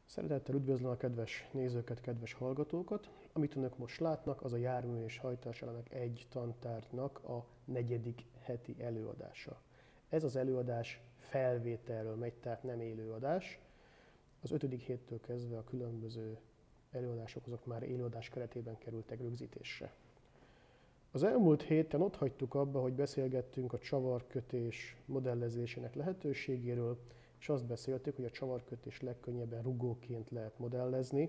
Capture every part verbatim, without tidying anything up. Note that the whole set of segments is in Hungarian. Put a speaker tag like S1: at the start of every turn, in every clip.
S1: Szeretettel üdvözlöm a kedves nézőket, kedves hallgatókat. Amit önök most látnak, az a jármű és hajtásának egy tantárgynak a negyedik heti előadása. Ez az előadás felvételről megy, tehát nem élőadás. Az ötödik héttől kezdve a különböző előadások azok már élőadás keretében kerültek rögzítésre. Az elmúlt héten ott hagytuk abba, hogy beszélgettünk a csavarkötés modellezésének lehetőségéről, és azt beszéltük, hogy a csavarkötés legkönnyebben rugóként lehet modellezni.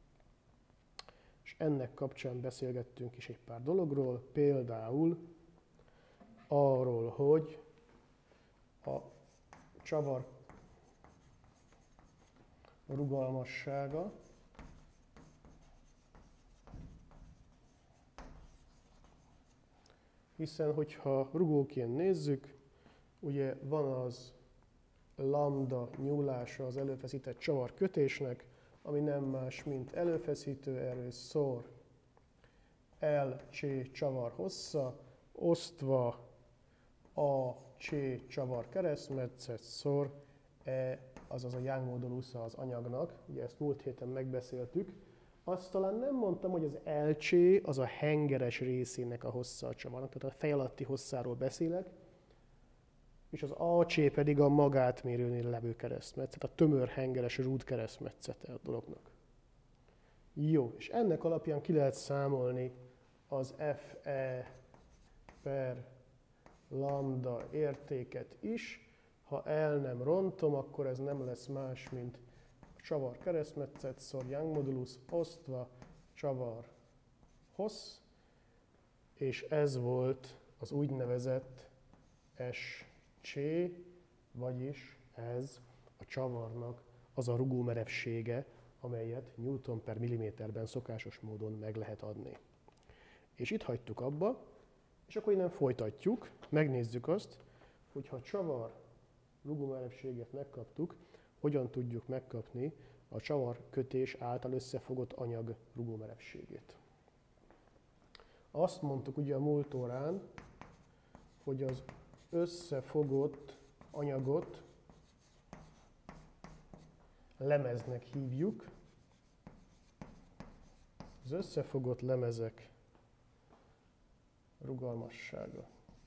S1: És ennek kapcsán beszélgettünk is egy pár dologról, például arról, hogy a csavar rugalmassága hiszen, hogyha rugóként nézzük, ugye van az lambda nyúlása az előfeszített csavarkötésnek, ami nem más, mint előfeszítő erő szor L-C csavar hossza, osztva A-C csavar keresztmetszet szor E, azaz a Young modulusza az anyagnak. Ugye ezt múlt héten megbeszéltük. Azt talán nem mondtam, hogy az L-C az a hengeres részének a hossza a csavarnak, tehát a fej alatti hosszáról beszélek, és az á cé pedig a magátmérőnél levő keresztmetszet, a tömör hengeres rúd keresztmetszete a dolognak. Jó, és ennek alapján ki lehet számolni az Fe per lambda értéket is. Ha el nem rontom, akkor ez nem lesz más, mint a csavar keresztmetszet szor Young modulus osztva csavar hossz, és ez volt az úgynevezett es cé, vagyis ez a csavarnak az a rugómerevsége, amelyet Newton per milliméterben szokásos módon meg lehet adni. És itt hagytuk abba, és akkor innen folytatjuk, megnézzük azt, hogy ha a csavar rugómerevséget megkaptuk, hogyan tudjuk megkapni a csavarkötés által összefogott anyag rugómerevségét. Azt mondtuk ugye a múlt órán, hogy az összefogott anyagot lemeznek hívjuk. Az összefogott lemezek rugalmassága.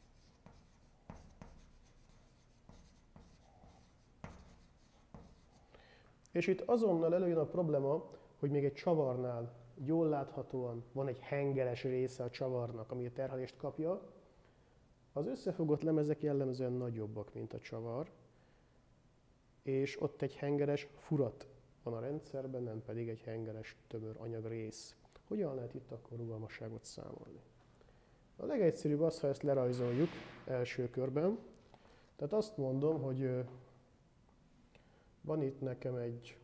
S1: És itt azonnal előjön a probléma, hogy még egy csavarnál jól láthatóan van egy hengeres része a csavarnak, ami a terhelést kapja. Az összefogott lemezek jellemzően nagyobbak, mint a csavar, és ott egy hengeres furat van a rendszerben, nem pedig egy hengeres tömör anyagrész. Hogyan lehet itt akkor rugalmasságot számolni? A legegyszerűbb az, ha ezt lerajzoljuk első körben. Tehát azt mondom, hogy van itt nekem egy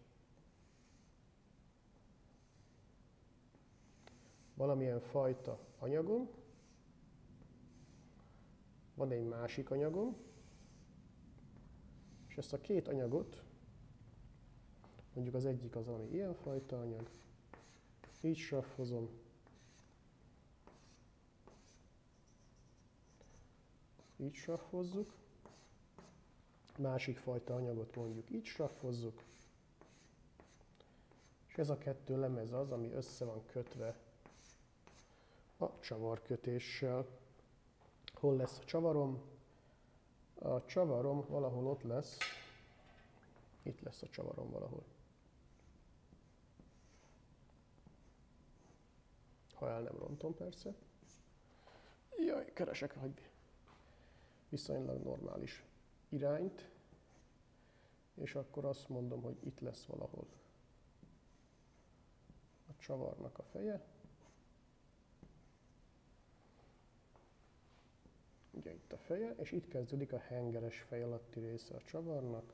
S1: valamilyen fajta anyagom, van egy másik anyagom, és ezt a két anyagot, mondjuk az egyik az valami ilyenfajta anyag, így saffozom, így saffozzuk, másik fajta anyagot mondjuk így saffozzuk, és ez a kettő lemez az, ami össze van kötve a csavarkötéssel. Hol lesz a csavarom? A csavarom valahol ott lesz. Itt lesz a csavarom valahol. Ha el nem rontom, persze. Jaj, keresek egy viszonylag normális irányt. És akkor azt mondom, hogy itt lesz valahol a csavarnak a feje. Ugye itt a feje, és itt kezdődik a hengeres fej alatti része a csavarnak.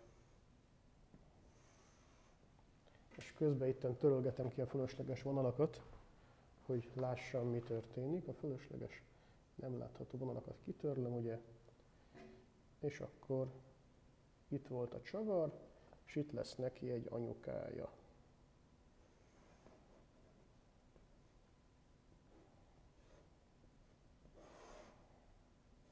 S1: És közben itten törölgetem ki a fölösleges vonalakat, hogy lássam, mi történik. A fölösleges nem látható vonalakat kitörlöm, ugye. És akkor itt volt a csavar, és itt lesz neki egy anyukája.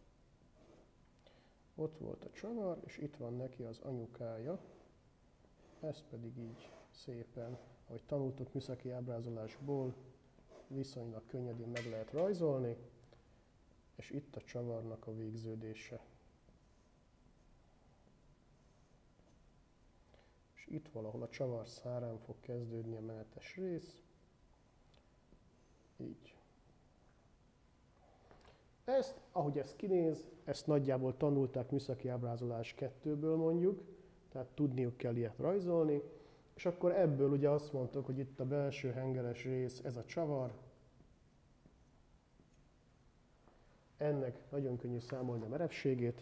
S1: Ott volt a csavar, és itt van neki az anyukája. ezt pedig így szépen, ahogy tanultuk műszaki ábrázolásból, viszonylag könnyedén meg lehet rajzolni, és itt a csavarnak a végződése. És itt valahol a csavar szárán fog kezdődni a menetes rész. Így. Ezt, ahogy ez kinéz, ezt nagyjából tanulták műszaki ábrázolás kettőből mondjuk, tehát tudniuk kell ilyet rajzolni, és akkor ebből ugye azt mondtuk, hogy itt a belső hengeres rész, ez a csavar. Ennek nagyon könnyű számolni a merevségét.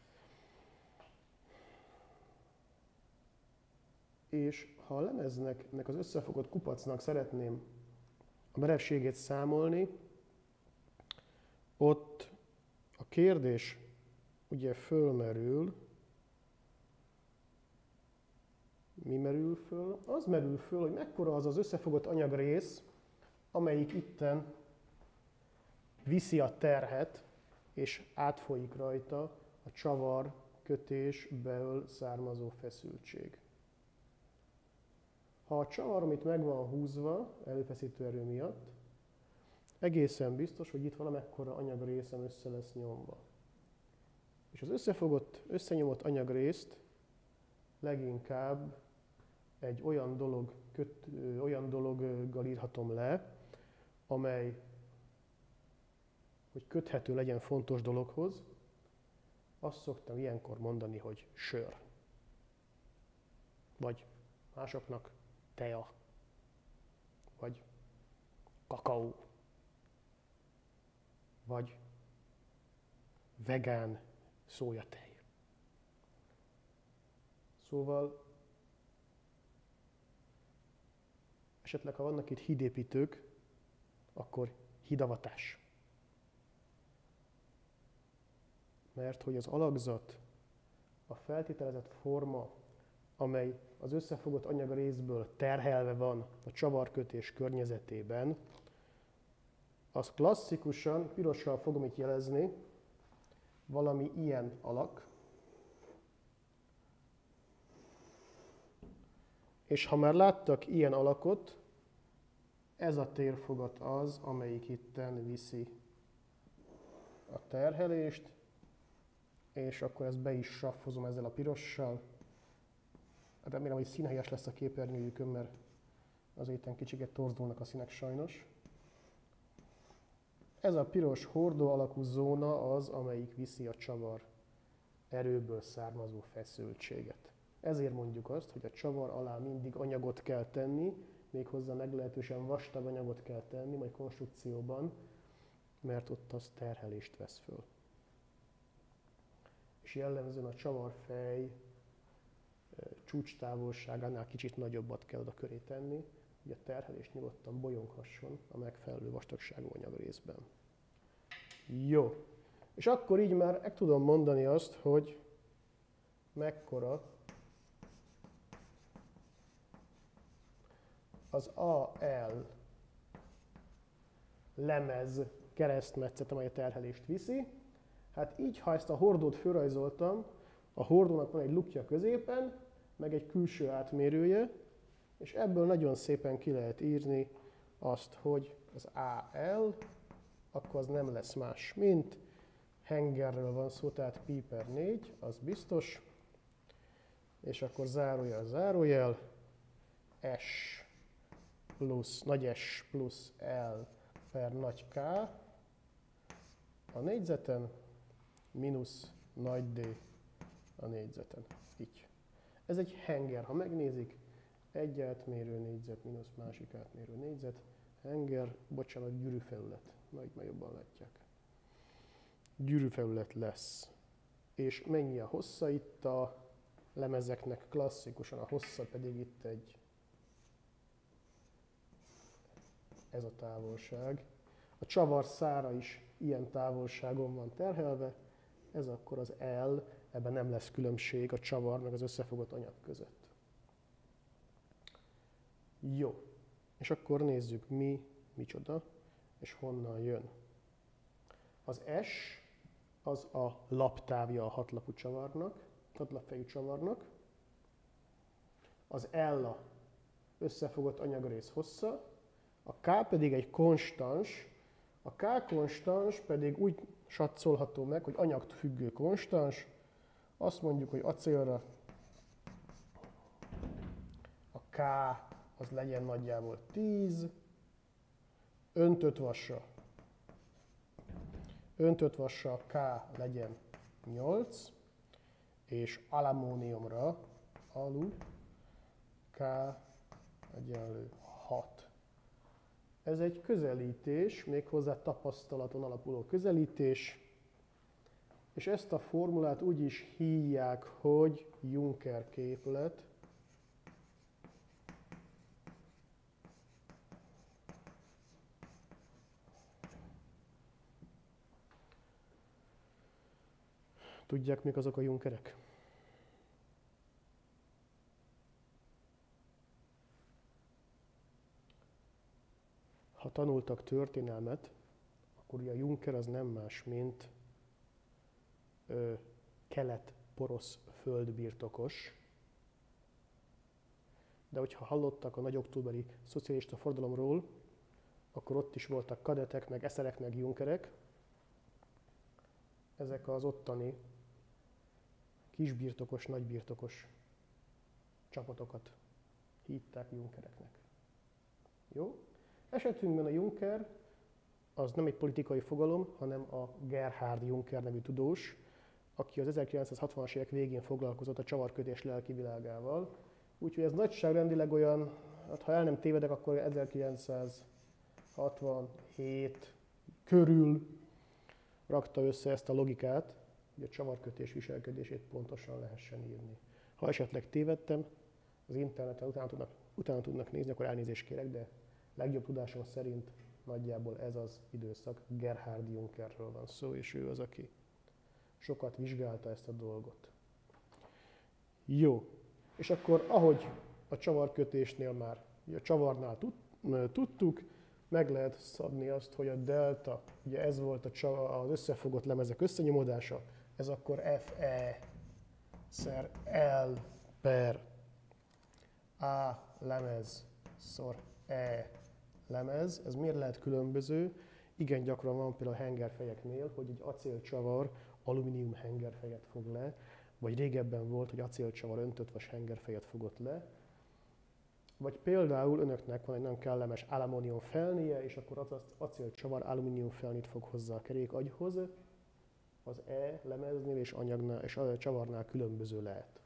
S1: És ha a lemeznek, ennek az összefogott kupacnak szeretném a merevségét számolni, ott a kérdés ugye fölmerül, mi merül föl? Az merül föl, hogy mekkora az az összefogott anyagrész, amelyik itten viszi a terhet, és átfolyik rajta a csavar kötésből származó feszültség. Ha a csavar, amit meg van húzva előfeszítő erő miatt, egészen biztos, hogy itt valamekkora anyagrészem össze lesz nyomva. És az összefogott, összenyomott anyagrészt leginkább egy olyan, dolog, köt, olyan dologgal írhatom le, amely, hogy köthető legyen fontos dologhoz, azt szoktam ilyenkor mondani, hogy sör. Vagy másoknak tea. Vagy kakaó. Vagy vegán szójatej. Szóval esetleg, ha vannak itt hídépítők, akkor hídavatás. Mert hogy az alakzat, a feltételezett forma, amely az összefogott anyagrészből terhelve van a csavarkötés környezetében, az klasszikusan, pirossal fogom itt jelezni, valami ilyen alak. És ha már láttak ilyen alakot, ez a térfogat az, amelyik itten viszi a terhelést, és akkor ezt be is saffozom ezzel a pirossal. Remélem, hogy színhelyes lesz a képernyőjükön, mert az itten kicsiket torzulnak a színek sajnos. Ez a piros hordó alakú zóna az, amelyik viszi a csavar erőből származó feszültséget. Ezért mondjuk azt, hogy a csavar alá mindig anyagot kell tenni, méghozzá meglehetősen vastag anyagot kell tenni, majd konstrukcióban, mert ott az terhelést vesz föl. És jellemzően a csavarfej csúcstávolságánál kicsit nagyobbat kell oda köré tenni, hogy a terhelés nyugodtan bolyonghasson a megfelelő vastagságú anyagrészben. Jó. És akkor így már meg tudom mondani azt, hogy mekkora az á el lemez keresztmetszet, amely a terhelést viszi. Hát így, ha ezt a hordót fölrajzoltam, a hordónak van egy lukja középen, meg egy külső átmérője, és ebből nagyon szépen ki lehet írni azt, hogy az á el, akkor az nem lesz más, mint hengerről van szó, tehát pi per négy, az biztos, és akkor zárójel, zárójel, S plusz, nagy S plusz L per nagy K a négyzeten, mínusz nagy D a négyzeten. Így. Ez egy henger, ha megnézik, egy átmérő négyzet, mínusz másik átmérő négyzet, henger, bocsánat, gyűrűfelület, majd már jobban látják. Gyűrűfelület lesz. És mennyi a hossza itt a lemezeknek? Klasszikusan a hossza pedig itt egy, ez a távolság. A csavar szára is ilyen távolságon van terhelve, ez akkor az L, ebben nem lesz különbség a csavar meg az összefogott anyag között. Jó, és akkor nézzük mi, micsoda, és honnan jön. Az S az a laptávja a hatlapú csavarnak, hatlapfejű csavarnak. az L összefogott anyagrész hossza, a K pedig egy konstans, a K konstans pedig úgy satszolható meg, hogy anyagfüggő konstans, azt mondjuk, hogy acélra a K az legyen nagyjából tíz, öntött vasra, öntött vasra a K legyen nyolc, és aluminumra alu K egyenlő hat. Ez egy közelítés, méghozzá tapasztalaton alapuló közelítés, és ezt a formulát úgy is hívják, hogy Juncker képlet. Tudják, mik azok a Junckerek? Ha tanultak történelmet, akkor ugye a Juncker az nem más, mint ö, kelet-porosz földbirtokos. De hogyha hallottak a nagy októberi szocialista forradalomról, akkor ott is voltak kadetek, meg eszerek, meg Junckerek. Ezek az ottani kisbirtokos, nagybirtokos csapatokat hívták Junckereknek. Jó? Esetünkben a Juncker az nem egy politikai fogalom, hanem a Gerhard Juncker nevű tudós, aki az ezerkilencszázhatvanas évek végén foglalkozott a csavarkötés lelki világával. Úgyhogy ez nagyságrendileg olyan, hát ha el nem tévedek, akkor ezerkilencszázhatvanhét körül rakta össze ezt a logikát, hogy a csavarkötés viselkedését pontosan lehessen írni. Ha esetleg tévedtem, az interneten utána tudnak, utána tudnak nézni, akkor elnézést kérek, de legjobb tudásom szerint nagyjából ez az időszak. Gerhard Junckerről van szó, és ő az, aki sokat vizsgálta ezt a dolgot. Jó, és akkor ahogy a csavarkötésnél már, a csavarnál tudtuk, meg lehet szabni azt, hogy a delta, ugye ez volt a csavar, az összefogott lemezek összenyomodása, ez akkor Fe szer L per A lemez szor E lemez. Ez miért lehet különböző? Igen gyakran van például a hengerfejeknél, hogy egy acélcsavar alumínium hengerfejet fog le, vagy régebben volt, hogy acélcsavar öntött vas hengerfejet fogott le. Vagy például önöknek van egy nagyon kellemes aluminum felnie, és akkor az acélcsavar alumínium felnit fog hozzá a kerékagyhoz. Az E lemeznél és anyagnál és a csavarnál különböző lehet.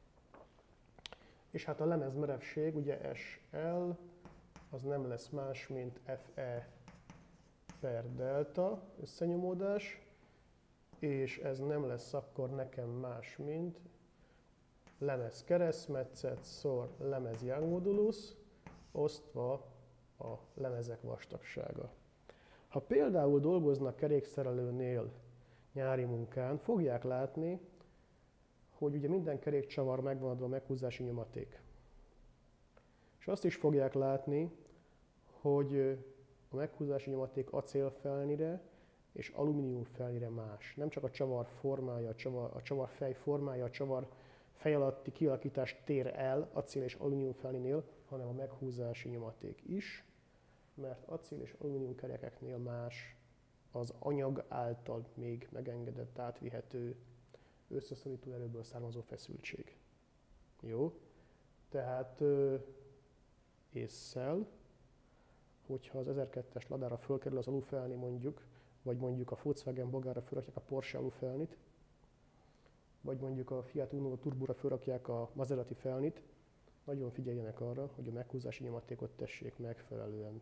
S1: És hát a lemez merevség, ugye es el, az nem lesz más, mint Fe per delta összenyomódás, és ez nem lesz akkor nekem más, mint lemez keresztmetszet szor lemez Young modulus, osztva a lemezek vastagsága. Ha például dolgoznak kerékszerelőnél nyári munkán, fogják látni, hogy ugye minden kerékcsavar megvan adva a meghúzási nyomaték. És azt is fogják látni, hogy a meghúzási nyomaték acélfelnire és alumínium felnire más. Nem csak a csavar formája, a csavar, a csavar fej formája, a csavar fej alatti kialakítás tér el acél és alumínium felninél, hanem a meghúzási nyomaték is, mert acél és alumínium kerekeknél más az anyag által még megengedett, átvihető összeszorító erőből származó feszültség. Jó? Tehát ésszel, hogyha az ezerkettes Ladára fölkerül az alufelni mondjuk, vagy mondjuk a Volkswagen Bogára fölrakják a Porsche alufelnit, vagy mondjuk a Fiat Uno Turbóra fölrakják a Maserati felnit, nagyon figyeljenek arra, hogy a meghúzási nyomatékot tessék megfelelően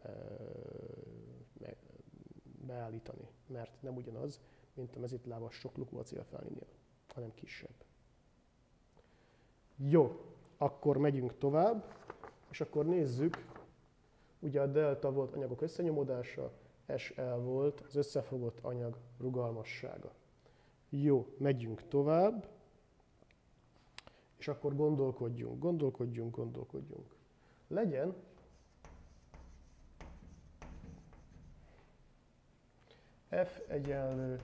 S1: be, beállítani, mert nem ugyanaz, mint a mezitlábas soklukú acélfelninél, hanem kisebb. Jó, akkor megyünk tovább, és akkor nézzük, ugye a delta volt anyagok összenyomodása, es el volt az összefogott anyag rugalmassága. Jó, megyünk tovább, és akkor gondolkodjunk, gondolkodjunk, gondolkodjunk. Legyen F egyenlő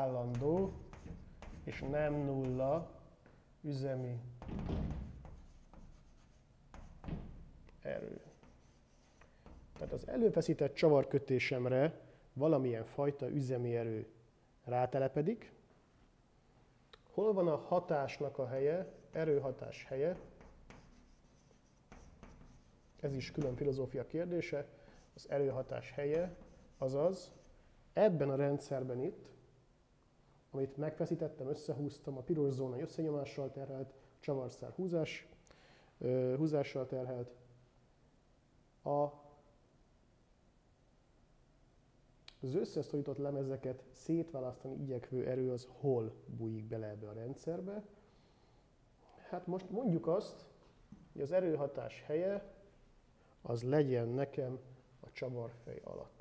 S1: állandó, és nem nulla üzemi erő. Tehát az előfeszített csavarkötésemre valamilyen fajta üzemi erő rátelepedik. Hol van a hatásnak a helye, erőhatás helye? Ez is külön filozófia kérdése. Az erőhatás helye, azaz ebben a rendszerben itt, amit megfeszítettem, összehúztam, a piros zóna összenyomással terhelt, csavarszár húzás, húzással terhelt, a, az összeszorított lemezeket szétválasztani igyekvő erő az hol bújik bele ebbe a rendszerbe. Hát most mondjuk azt, hogy az erőhatás helye az legyen nekem a csavarfej alatt.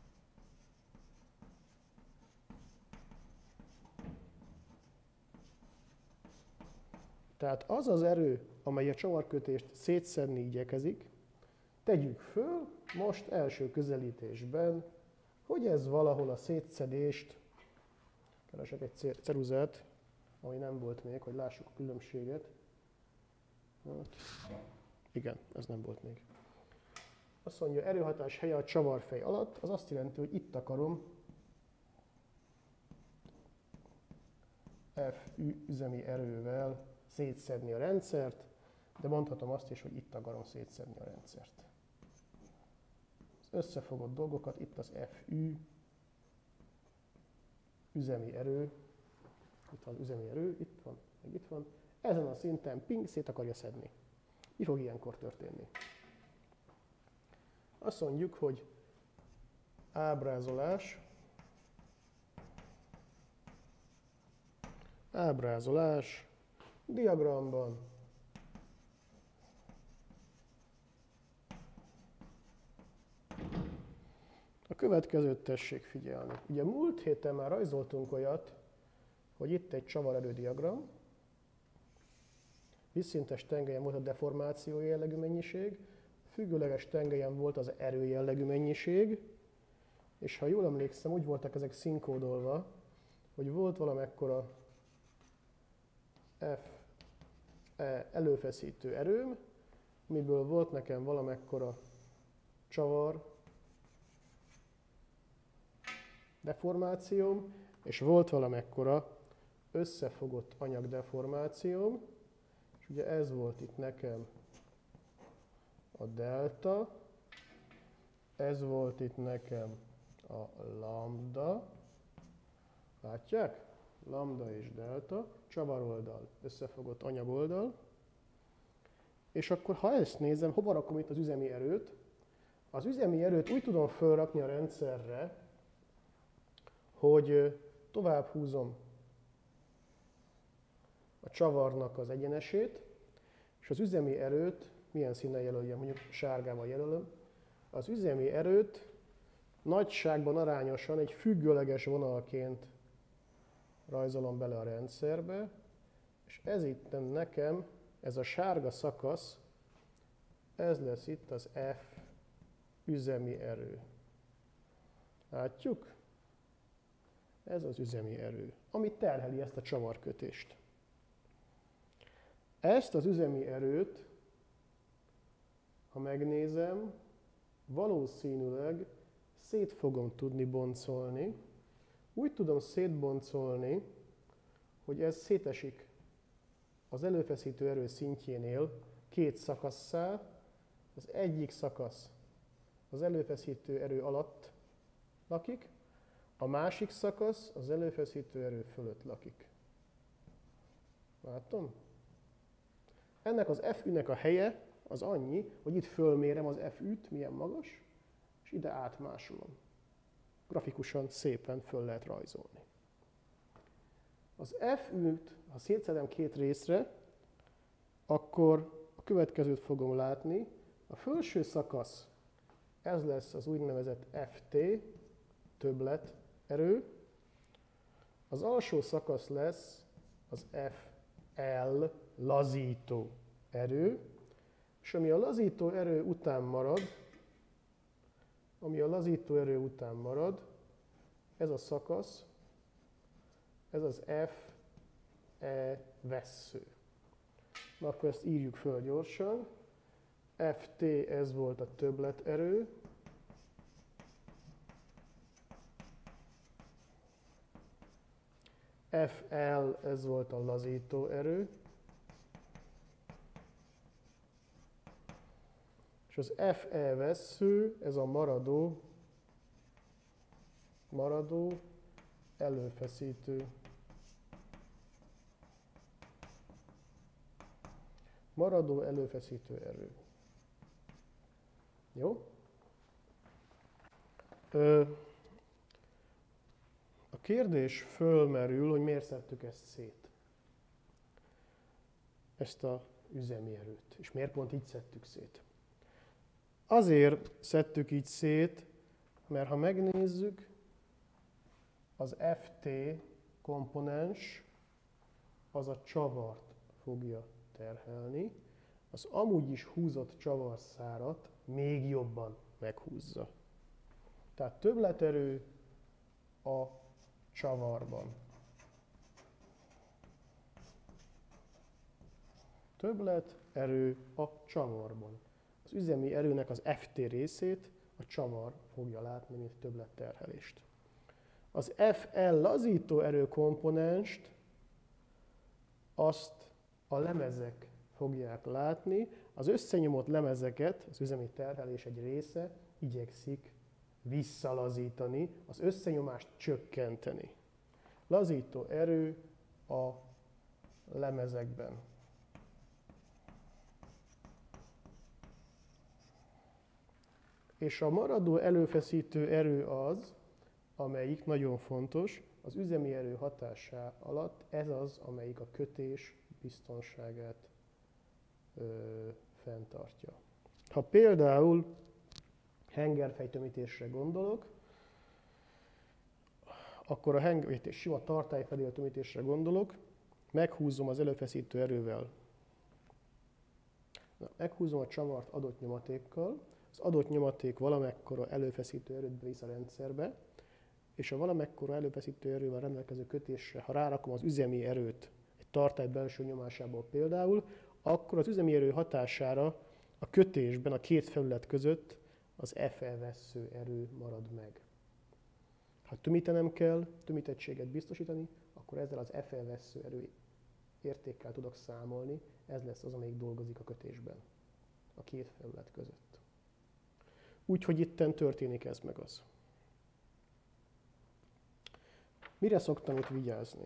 S1: Tehát az az erő, amely a csavarkötést szétszedni igyekezik, tegyük föl most első közelítésben, hogy ez valahol a szétszedést, keresek egy ceruzát, ami nem volt még, hogy lássuk a különbséget. Hát, igen, ez nem volt még. Azt mondja, erőhatás helye a csavarfej alatt, az azt jelenti, hogy itt akarom F üzemi erővel szétszedni a rendszert, de mondhatom azt is, hogy itt akarom szétszedni a rendszert. Az összefogott dolgokat, itt az Fü, üzemi erő, itt van üzemi erő, itt van, meg itt van, ezen a szinten ping, szét akarja szedni. Mi fog ilyenkor történni? Azt mondjuk, hogy ábrázolás, ábrázolás, diagramban a következőt tessék figyelni. Ugye múlt héten már rajzoltunk olyat, hogy itt egy csavarerő diagram, vízszintes tengelyen volt a deformáció jellegű mennyiség, függőleges tengelyen volt az erő jellegű mennyiség, és ha jól emlékszem, úgy voltak ezek színkódolva, hogy volt valamekkora F E előfeszítő erőm, amiből volt nekem valamekkora csavar deformációm, és volt valamekkora összefogott anyagdeformációm, és ugye ez volt itt nekem a delta, ez volt itt nekem a lambda, látják? Lambda és delta, csavaroldal, összefogott anyagoldal. És akkor, ha ezt nézem, hova rakom itt az üzemi erőt? Az üzemi erőt úgy tudom felrakni a rendszerre, hogy tovább húzom a csavarnak az egyenesét, és az üzemi erőt, milyen színnel jelöljem, mondjuk sárgával jelölöm, az üzemi erőt nagyságban arányosan egy függőleges vonalként rajzolom bele a rendszerbe, és ez itt nekem, ez a sárga szakasz, ez lesz itt az F üzemi erő. Látjuk? Ez az üzemi erő, ami terheli ezt a csavarkötést. Ezt az üzemi erőt, ha megnézem, valószínűleg szét fogom tudni boncolni. Úgy tudom szétboncolni, hogy ez szétesik az előfeszítő erő szintjénél két szakasszá. Az egyik szakasz az előfeszítő erő alatt lakik, a másik szakasz az előfeszítő erő fölött lakik. Látom? Ennek az Fü-nek a helye az annyi, hogy itt fölmérem az Fü-t, milyen magas, és ide átmásolom. Grafikusan szépen föl lehet rajzolni. Az Fü-t, ha szétszedem két részre, akkor a következőt fogom látni. A felső szakasz, ez lesz az úgynevezett Ft, többlet erő. Az alsó szakasz lesz az Fl, lazító erő. És ami a lazító erő után marad, ami a lazító erő után marad, ez a szakasz, ez az Fe vessző. Na akkor ezt írjuk föl gyorsan. ef té, ez volt a többleterő. ef el, ez volt a lazító erő. És az ef e vessző, ez a maradó, maradó előfeszítő. Maradó előfeszítő erő. Jó? Ö, a kérdés fölmerül, hogy miért szedtük ezt szét. Ezt a üzemi erőt. És miért pont így szedtük szét. Azért szedtük így szét, mert ha megnézzük, az ef té komponens az a csavart fogja terhelni, az amúgy is húzott csavarszárat még jobban meghúzza. Tehát többleterő a csavarban. Többleterő a csavarban. Az üzemi erőnek az ef té részét a csavar fogja látni, mint többletterhelést. Az ef el lazító erő komponenst azt a lemezek fogják látni. Az összenyomott lemezeket az üzemi terhelés egy része igyekszik visszalazítani, az összenyomást csökkenteni. Lazító erő a lemezekben. És a maradó előfeszítő erő az, amelyik nagyon fontos, az üzemi erő hatásá alatt ez az, amelyik a kötés biztonságát ö, fenntartja. Ha például hengerfejtömítésre gondolok, akkor a henger, egy sima tartályfedél tömítésre gondolok, meghúzom az előfeszítő erővel. Na, meghúzom a csavart adott nyomatékkal, az adott nyomaték valamekkora előfeszítő erőt bevisz a rendszerbe, és a valamekkora előfeszítő erővel rendelkező kötésre, ha rárakom az üzemi erőt egy tartály belső nyomásából például, akkor az üzemi erő hatására a kötésben a két felület között az ef e vessző erő marad meg. Ha tömítenem kell, tömítettséget biztosítani, akkor ezzel az ef e vessző erő értékkel tudok számolni, ez lesz az, amelyik dolgozik a kötésben, a két felület között. Úgyhogy itten történik ez meg az. Mire szoktam itt vigyázni?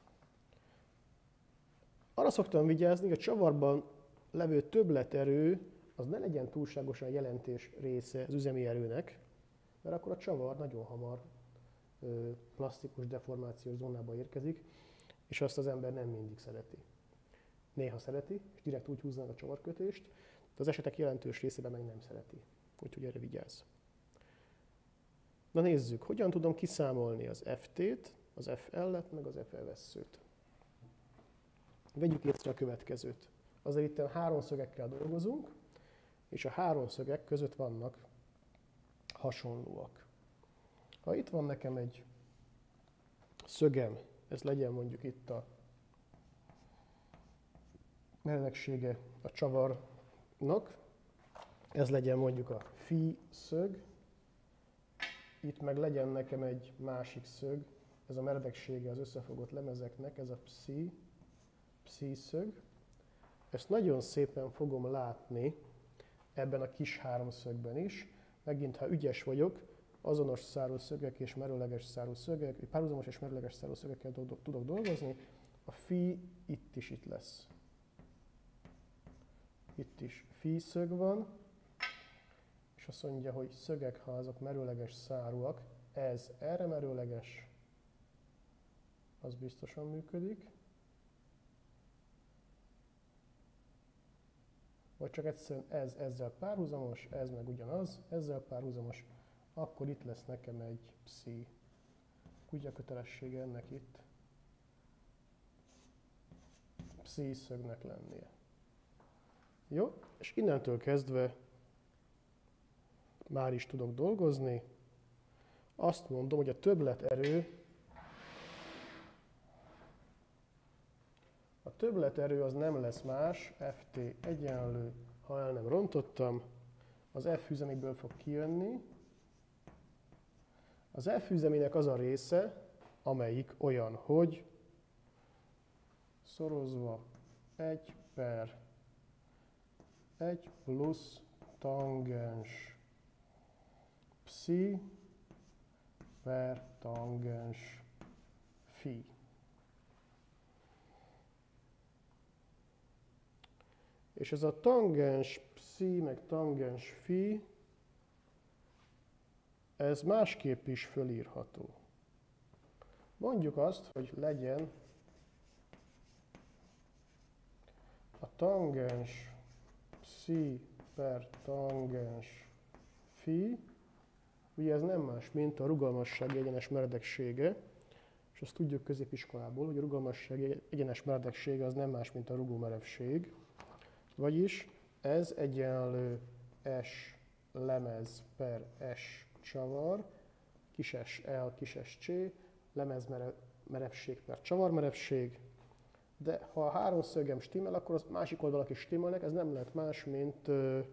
S1: Arra szoktam vigyázni, hogy a csavarban levő többleterő az ne legyen túlságosan jelentés része az üzemi erőnek, mert akkor a csavar nagyon hamar plastikus deformációs zónába érkezik, és azt az ember nem mindig szereti. Néha szereti, és direkt úgy húzza a csavarkötést, de az esetek jelentős részében meg nem szereti. Úgyhogy erre vigyázz. Na nézzük, hogyan tudom kiszámolni az ef té-t, az ef el-et, meg az ef e vesszőt. Vegyük észre a következőt. Azért itt háromszögekkel dolgozunk, és a háromszögek között vannak hasonlóak. Ha itt van nekem egy szögem, ez legyen mondjuk itt a meredeksége a csavarnak, ez legyen mondjuk a phi szög, itt meg legyen nekem egy másik szög, ez a meredeksége az összefogott lemezeknek, ez a psi, psi szög. Ezt nagyon szépen fogom látni ebben a kis háromszögben is. Megint, ha ügyes vagyok, azonos szárú szögek és merőleges szárú szögek, párhuzamos és merőleges szárú szögekkel tudok dolgozni. A phi itt is itt lesz. Itt is phi szög van, és azt mondja, hogy szögek, ha azok merőleges szárúak, ez erre merőleges, az biztosan működik. Vagy csak egyszerűen ez ezzel párhuzamos, ez meg ugyanaz, ezzel párhuzamos, akkor itt lesz nekem egy psi. Úgy a kötelessége ennek itt psi szögnek lennie. Jó, és innentől kezdve már is tudok dolgozni. Azt mondom, hogy a többleterő, a többleterő az nem lesz más, ef té egyenlő, ha el nem rontom, bontottam, az F üzemiből fog kijönni. Az F üzemének az a része, amelyik olyan, hogy szorozva egy per egy plusz tangens psi per tangens phi. És ez a tangens psi meg tangens phi, ez másképp is fölírható. Mondjuk azt, hogy legyen a tangens psi per tangens phi, ugye ez nem más, mint a rugalmassági egyenes meredeksége, és azt tudjuk középiskolából, hogy a rugalmassági egyenes meredeksége az nem más, mint a rugómerevség. Vagyis ez egyenlő S lemez per S csavar, kis s L, kis s C, lemez merevség per csavarmerevség, de ha a háromszögem stimmel, akkor az másik oldalak is stimmelnek, ez nem lehet más, mint uh,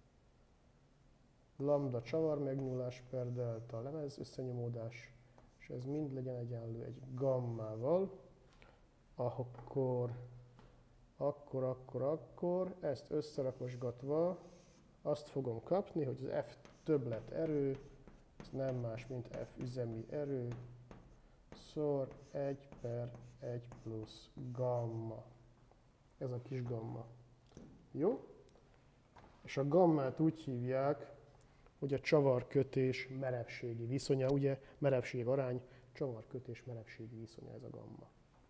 S1: lambda csavar megnyúlás per delta lemez összenyomódás, és ez mind legyen egyenlő egy gammával, akkor, akkor, akkor, akkor, ezt összerakosgatva azt fogom kapni, hogy az F többlet erő, ez nem más, mint F üzemi erő, szor egy per egy plusz gamma. Ez a kis gamma. Jó? És a gammát úgy hívják, hogy a csavarkötés merevségi viszonya, ugye merevség arány, csavarkötés merevségi viszonya ez a gamma.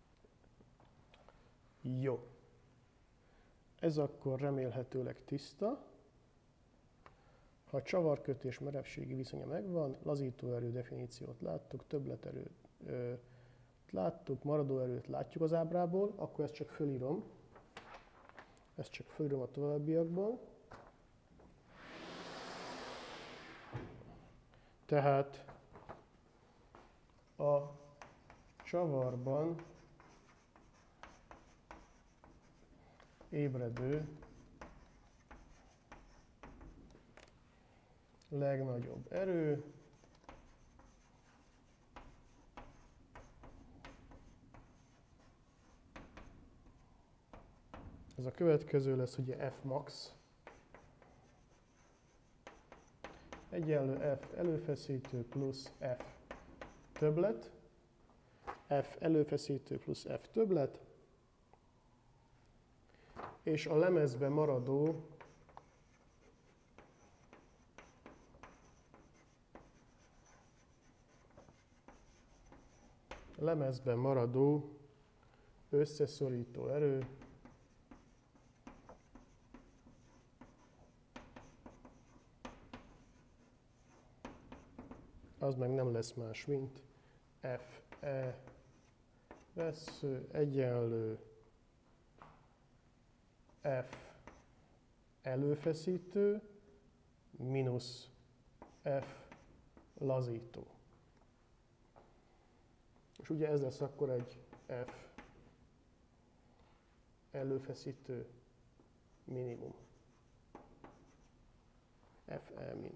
S1: Jó. Ez akkor remélhetőleg tiszta. Ha a csavarkötés merevségi viszonya megvan, lazítóerő definíciót láttuk, többleterőt ö, láttuk, maradó erőt látjuk az ábrából, akkor ezt csak fölírom. Ezt csak fölírom a továbbiakban. Tehát a csavarban ébredő legnagyobb erő ez a következő lesz, ugye F max egyenlő F előfeszítő plusz F többlet, F előfeszítő plusz F többlet, és a lemezben maradó lemezben maradó összeszorító erő az meg nem lesz más, mint F E vessző egyenlő F előfeszítő mínusz F lazító. És ugye ez lesz akkor egy F előfeszítő minimum. F E min.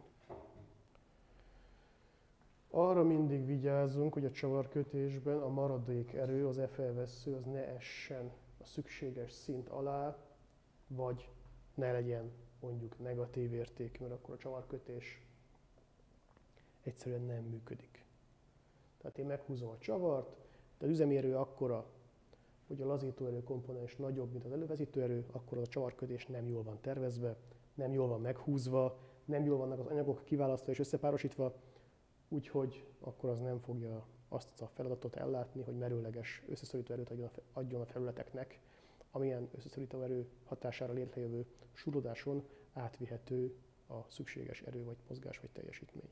S1: Arra mindig vigyázzunk, hogy a csavarkötésben a maradék erő, az F E vessző, az ne essen a szükséges szint alá, vagy ne legyen mondjuk negatív értékű, mert akkor a csavarkötés egyszerűen nem működik. Tehát én meghúzom a csavart, de az üzemi erő akkora, hogy a lazítóerő komponens nagyobb, mint az elővezetőerő, akkor az a csavarkötés nem jól van tervezve, nem jól van meghúzva, nem jól vannak az anyagok kiválasztva és összepárosítva, úgyhogy akkor az nem fogja azt a feladatot ellátni, hogy merőleges összeszorító erőt adjon a felületeknek, amilyen összeszorító erő hatására létrejövő súrodáson átvihető a szükséges erő, vagy mozgás, vagy teljesítmény.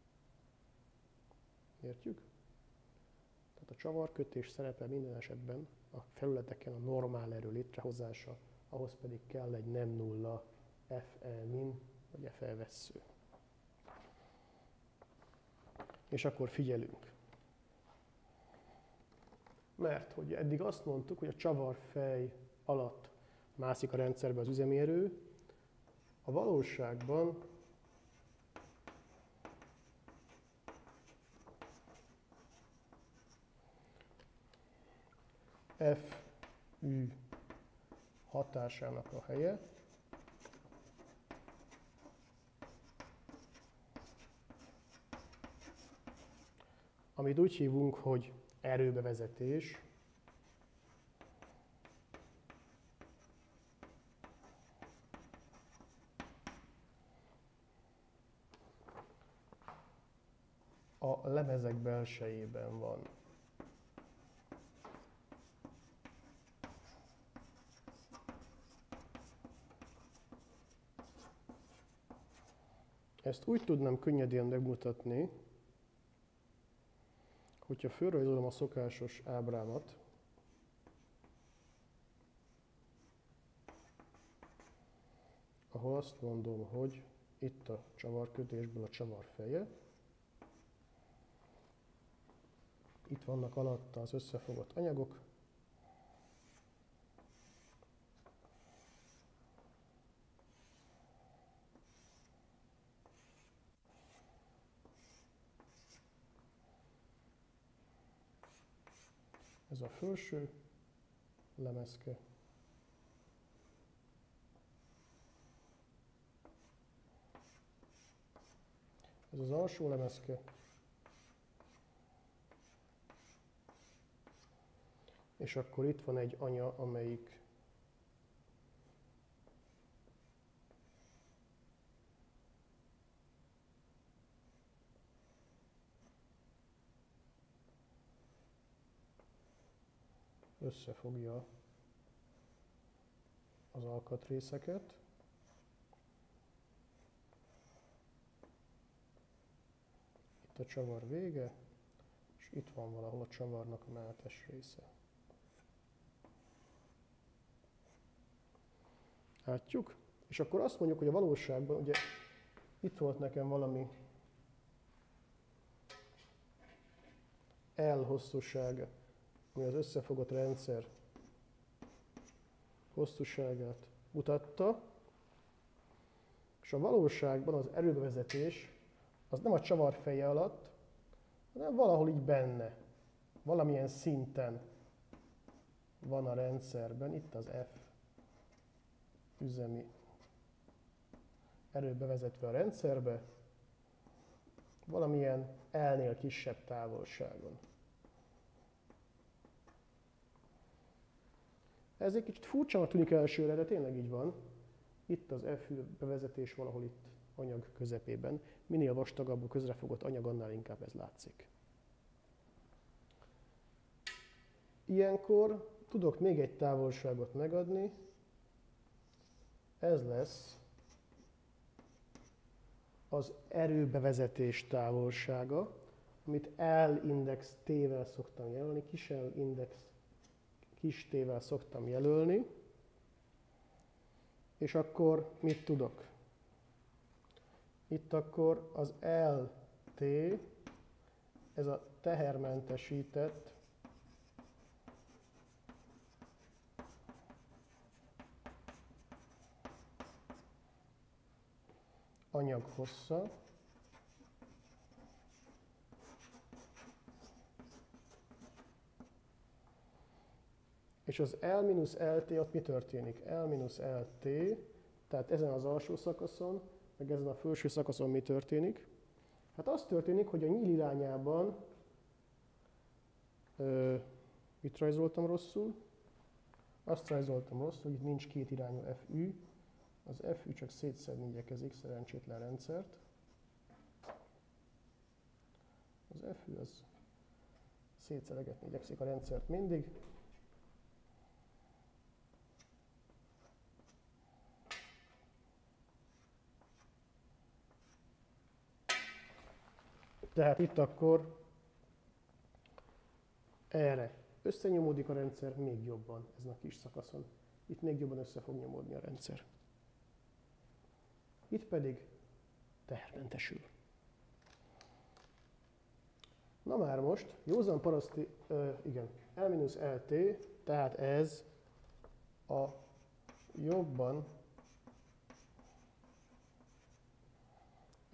S1: Értjük? Tehát a csavarkötés szerepel minden esetben a felületeken a normál erő létrehozása, ahhoz pedig kell egy nem nulla F E min, vagy F E vessző. És akkor figyelünk. Mert hogy eddig azt mondtuk, hogy a csavarfej alatt mászik a rendszerbe az üzemi erő, A valóságban F Ü hatásának a helye amit úgy hívunk, hogy erőbevezetés, a lemezek belsejében van. Ezt úgy tudnám könnyedén megmutatni, hogyha fölrajzolom a szokásos ábrámat, ahol azt mondom, hogy itt a csavarkötésből a csavar feje, itt vannak alatta az összefogott anyagok, ez a felső lemezke, ez az alsó lemezke, és akkor itt van egy anya, amelyik összefogja az alkatrészeket. Itt a csavar vége, és itt van valahol a csavarnak a menetes része. Látjuk? És akkor azt mondjuk, hogy a valóságban, ugye itt volt nekem valami L hosszúsága, ami az összefogott rendszer hosszúságát mutatta, és a valóságban az erőbevezetés az nem a csavar feje alatt, hanem valahol így benne, valamilyen szinten van a rendszerben, itt az F üzemi erő bevezetve a rendszerbe, valamilyen L-nél kisebb távolságon. Ez egy kicsit furcsának tűnik elsőre, de tényleg így van. Itt az F bevezetés valahol itt anyag közepében. Minél vastagabb a közrefogott anyag, annál inkább ez látszik. Ilyenkor tudok még egy távolságot megadni. Ez lesz az erőbevezetés távolsága, amit L index T-vel szoktam jelölni, kis L index kis T-vel szoktam jelölni. És akkor mit tudok? Itt akkor az L T, ez a tehermentesített anyag hossza, és az L-L T ott mi történik? L-L T, tehát ezen az alsó szakaszon, meg ezen a felső szakaszon mi történik? Hát az történik, hogy a nyíl irányában, ö, mit rajzoltam rosszul? Azt rajzoltam rosszul, hogy itt nincs két irányú F Ü, az F Ü csak szétszedni igyekezik, szerencsétlen rendszert. Az F Ü az szétszelegetni igyekszik a rendszert mindig. Tehát itt akkor erre összenyomódik a rendszer még jobban ezen a kis szakaszon. Itt még jobban össze fog nyomódni a rendszer. Itt pedig tehermentesül. Na már most, józan paraszti, uh, igen, L-L T, tehát ez a jobban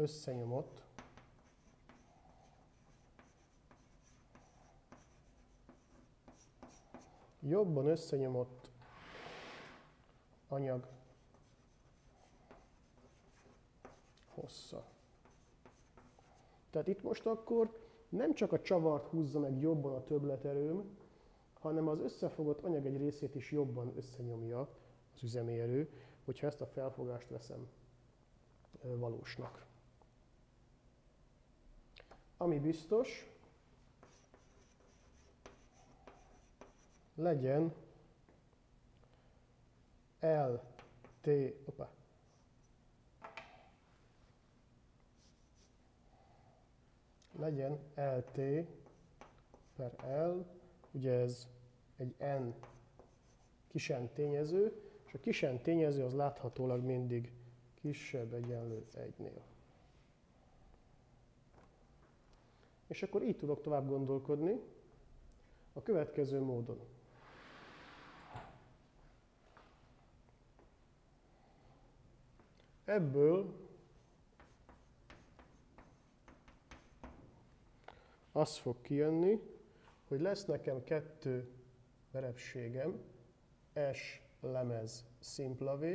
S1: összenyomott jobban összenyomott anyag hossza. Tehát itt most akkor nem csak a csavart húzza meg jobban a többleterőm, hanem az összefogott anyag egy részét is jobban összenyomja az üzemi erő, hogyha ezt a felfogást veszem valósnak. Ami biztos, legyen LT, opa, legyen LT per L, ugye ez egy N kis n tényező, és a kis n tényező az láthatólag mindig kisebb egyenlő egynél. És akkor így tudok tovább gondolkodni a következő módon. Ebből az fog kijönni, hogy lesz nekem kettő merevségem, S lemez szimpla V,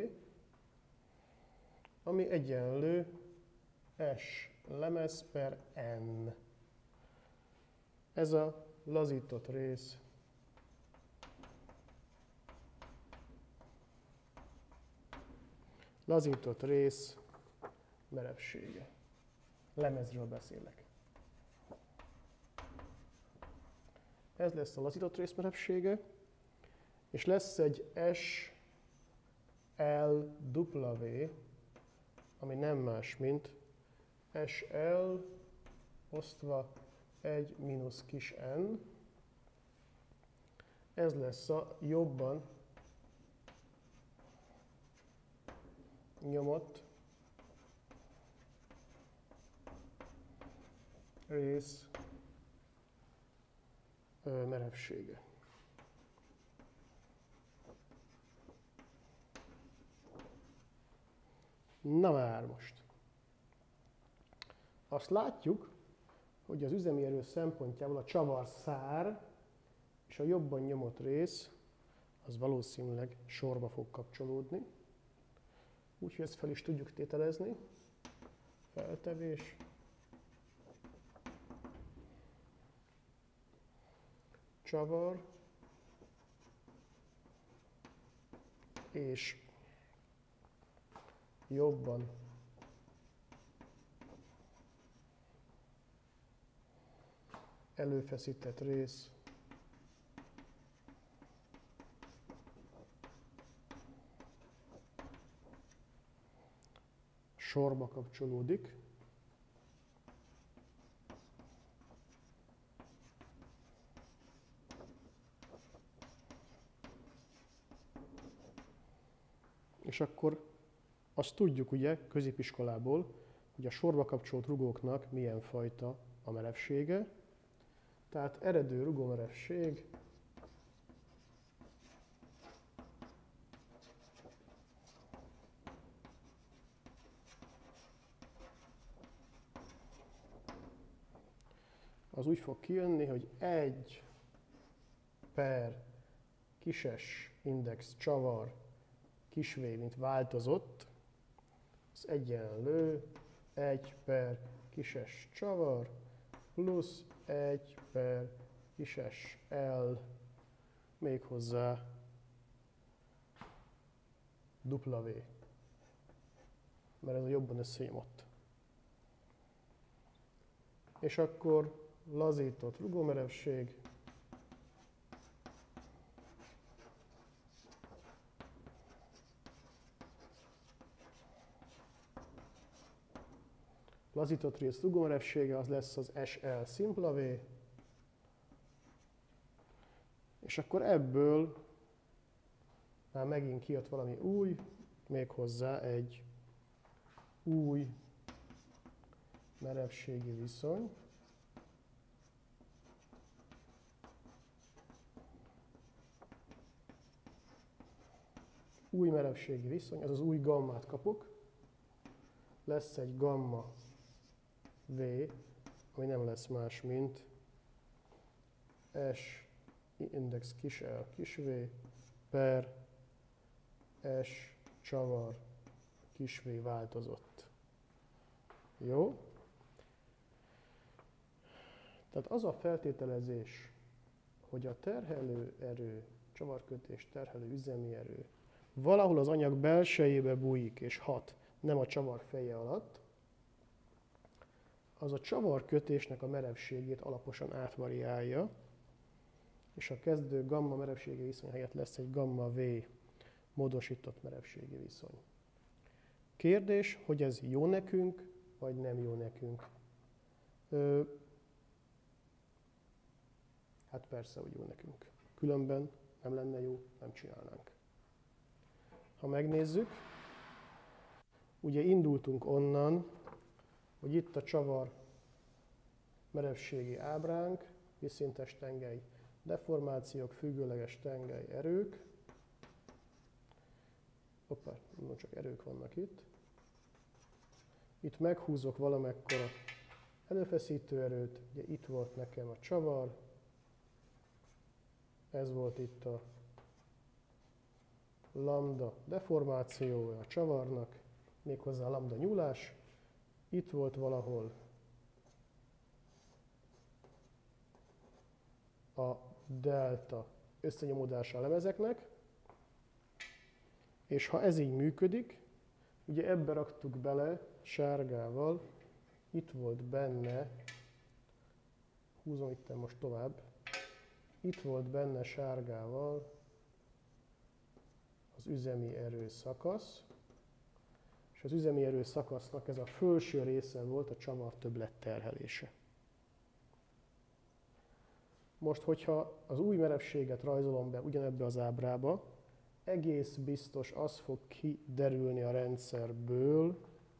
S1: ami egyenlő S lemez per N. Ez a lazított rész lazított rész merevsége. Lemezről beszélek. Ez lesz a lazított rész merevsége, és lesz egy S L W, ami nem más, mint S L osztva egy mínusz kis n. Ez lesz a jobban nyomott rész ö, merevsége. Na már most. Azt látjuk, hogy az üzemi erő szempontjából a csavarszár és a jobban nyomott rész az valószínűleg sorba fog kapcsolódni. Úgyhogy ezt fel is tudjuk tételezni. Feltevés. Csavar. És jobban előfeszített rész sorba kapcsolódik. És akkor azt tudjuk ugye középiskolából, hogy a sorba kapcsolt rugóknak milyen fajta a merevsége. Tehát eredő rugómerevség az úgy fog kijönni, hogy egy per kises index csavar kis v, mint változott, az egyenlő egy per kises csavar plusz egy per kises L méghozzá dupla V, mert ez a jobban összenyomott. És akkor lazított rugómerevség lazított rész rugómerevsége az lesz az S L szimpla V, és akkor ebből már megint kijött valami új, méghozzá egy új merevségi viszony. Új merevségi viszony, ez az új gammát kapok. Lesz egy gamma V, ami nem lesz más, mint S index kis l kis v per S csavar kis v változott. Jó? Tehát az a feltételezés, hogy a terhelő erő, csavarkötés terhelő üzemi erő valahol az anyag belsejébe bújik és hat, nem a csavar feje alatt, az a csavarkötésnek a merevségét alaposan átvariálja, és a kezdő gamma merevségi viszony helyett lesz egy gamma V módosított merevségi viszony. Kérdés, hogy ez jó nekünk, vagy nem jó nekünk? Ö, hát persze, hogy jó nekünk. Különben nem lenne jó, nem csinálnánk. Ha megnézzük, ugye indultunk onnan, hogy itt a csavar merevségi ábránk, vízszintes tengely deformációk, függőleges tengely erők. Hoppá, nem csak erők vannak itt. Itt meghúzok valamekkora előfeszítő erőt, ugye itt volt nekem a csavar, ez volt itt a lambda deformációja a csavarnak, méghozzá a lambda nyúlás. Itt volt valahol a delta összenyomódása a lemezeknek, és ha ez így működik, ugye ebbe raktuk bele sárgával, itt volt benne, húzom itt most tovább, itt volt benne sárgával az üzemi erő szakasz, és az üzemi erő szakasznak ez a felső része volt a csavar többlet terhelése. Most, hogyha az új merevséget rajzolom be ugyanebbe az ábrába, egész biztos az fog kiderülni a rendszerből,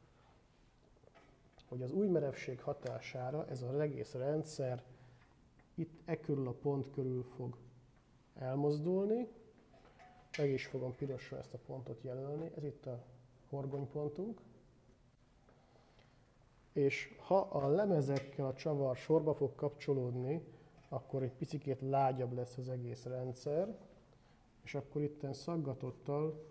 S1: hogy az új merevség hatására ez az egész rendszer itt e körül a pont körül fog elmozdulni. Meg is fogom pirosra ezt a pontot jelölni, ez itt a horgonypontunk. És ha a lemezekkel a csavar sorba fog kapcsolódni, akkor egy picikét lágyabb lesz az egész rendszer, és akkor itten szaggatottal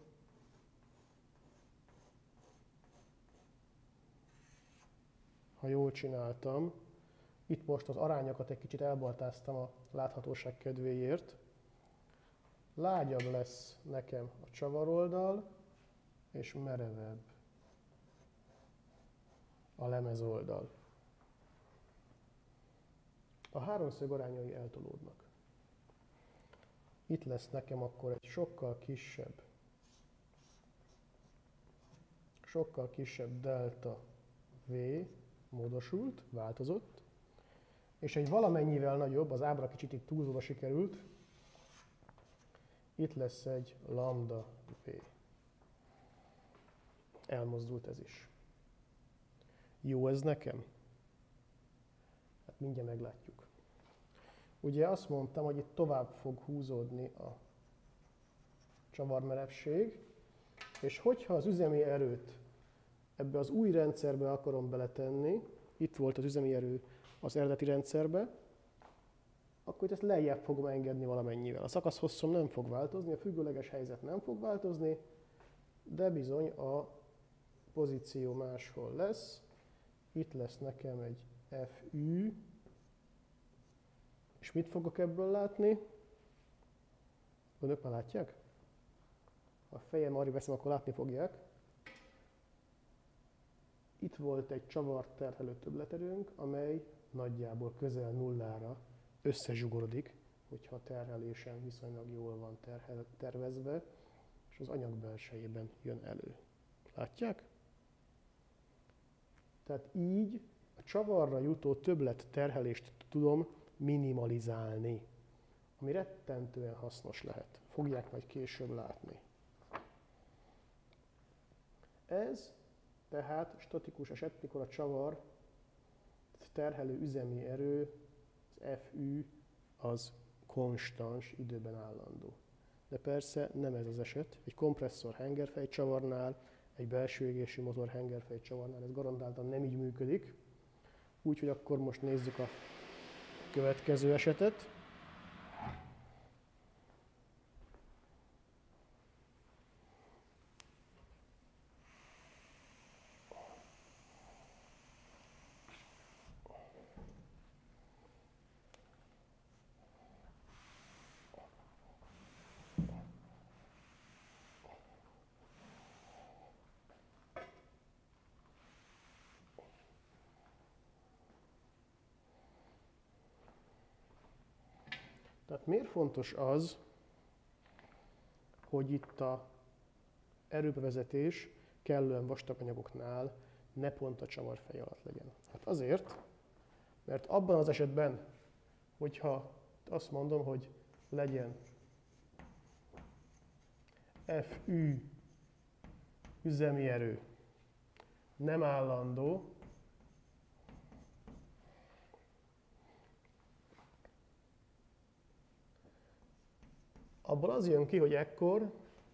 S1: ha jól csináltam, itt most az arányokat egy kicsit elbaltáztam a láthatóság kedvéért, lágyabb lesz nekem a csavaroldal, és merevebb a lemezoldal. A háromszög arányai eltolódnak. Itt lesz nekem akkor egy sokkal kisebb, sokkal kisebb delta V módosult, változott, és egy valamennyivel nagyobb, az ábra kicsit itt túlzóba sikerült, itt lesz egy lambda V. Elmozdult ez is. Jó ez nekem? Hát mindjárt meglátjuk. Ugye azt mondtam, hogy itt tovább fog húzódni a csavarmerevség, és hogyha az üzemi erőt ebbe az új rendszerbe akarom beletenni, itt volt az üzemi erő az eredeti rendszerbe, akkor itt ezt lejjebb fogom engedni valamennyivel. A szakaszhosszom nem fog változni, a függőleges helyzet nem fog változni, de bizony a pozíció máshol lesz. Itt lesz nekem egy Fü, és mit fogok ebből látni? Önök már látják? Ha a fejem arra veszem, akkor látni fogják. Itt volt egy csavarterhelő többleterőnk, amely nagyjából közel nullára összezsugorodik, hogyha a terhelésem viszonylag jól van terhel, tervezve, és az anyag belsejében jön elő. Látják? Tehát így a csavarra jutó többlet terhelést tudom minimalizálni, ami rettentően hasznos lehet. Fogják majd később látni. Ez tehát statikus eset, mikor a csavar terhelő üzemi erő, az Fü, az konstans, időben állandó. De persze nem ez az eset. Egy kompresszor hengerfej csavarnál, egy belső égésű motor hengerfej csavarnál ez garantáltan nem így működik, Úgyhogy akkor most nézzük a következő esetet. Tehát miért fontos az, hogy itt a erőbevezetés kellően vastag anyagoknál ne pont a csavarfej alatt legyen? Hát azért, mert abban az esetben, hogyha azt mondom, hogy legyen Fü üzemi erő nem állandó, abból az jön ki, hogy ekkor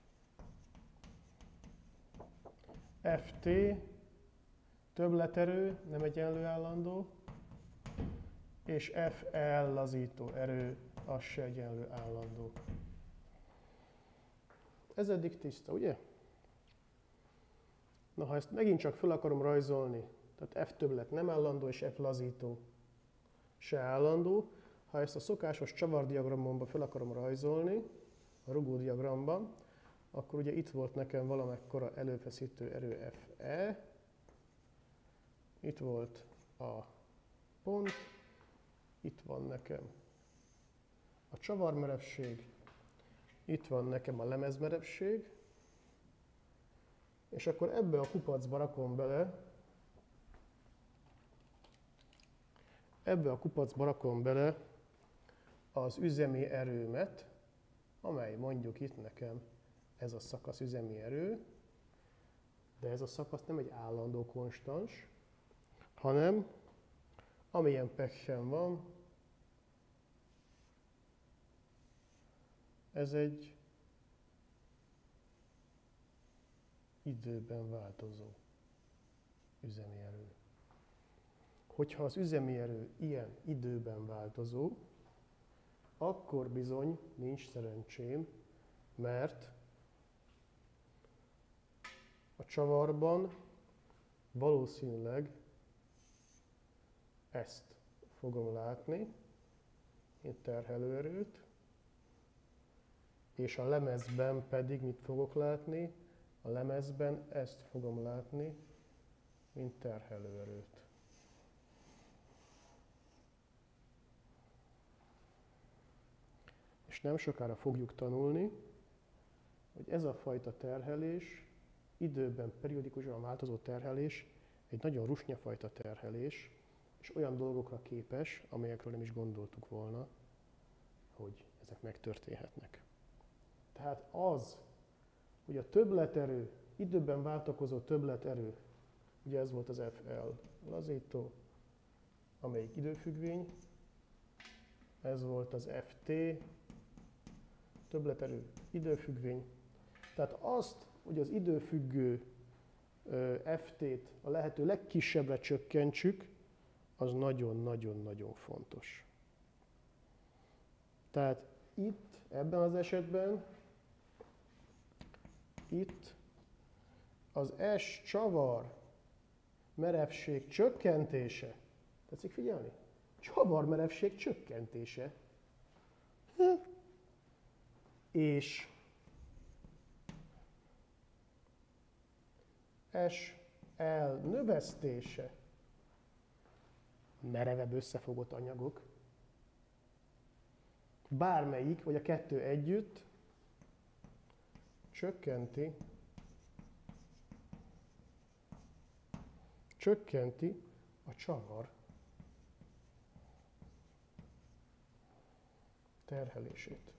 S1: Ft többleterő nem egyenlő állandó, és Fl lazító erő az se egyenlő állandó. Ez eddig tiszta, ugye? Na, ha ezt megint csak fel akarom rajzolni, tehát F többlet nem állandó, és F lazító se állandó, ha ezt a szokásos csavardiagramomba fel akarom rajzolni, a rugódiagramban, akkor ugye itt volt nekem valamekkora előfeszítő erő Fe, itt volt a pont, itt van nekem a csavarmerevség, itt van nekem a lemezmerevség, és akkor ebbe a kupacba rakom bele, ebbe a kupacba rakom bele az üzemi erőmet, amely mondjuk itt nekem ez a szakasz üzemi erő, de ez a szakasz nem egy állandó konstans, hanem amilyen peksen van, ez egy időben változó üzemi erő. Hogyha az üzemi erő ilyen időben változó, akkor bizony nincs szerencsém, mert a csavarban valószínűleg ezt fogom látni, mint terhelőerőt, és a lemezben pedig mit fogok látni? A lemezben ezt fogom látni, mint terhelőerőt. És nem sokára fogjuk tanulni, hogy ez a fajta terhelés, időben periódikusan változó terhelés, egy nagyon rusnyafajta terhelés, és olyan dolgokra képes, amelyekről nem is gondoltuk volna, hogy ezek megtörténhetnek. Tehát az, hogy a többleterő, időben váltakozó többleterő, ugye ez volt az Fl lazító, amelyik időfüggvény, ez volt az Ft, többleterő, időfüggvény. Tehát azt, hogy az időfüggő Ft-t a lehető legkisebbre csökkentsük, az nagyon-nagyon-nagyon fontos. Tehát itt, ebben az esetben, itt az S csavar merevség csökkentése, tetszik figyelni? Csavar merevség csökkentése, és Sl növesztése, merevebb összefogott anyagok, bármelyik, vagy a kettő együtt csökkenti, csökkenti a csavar terhelését.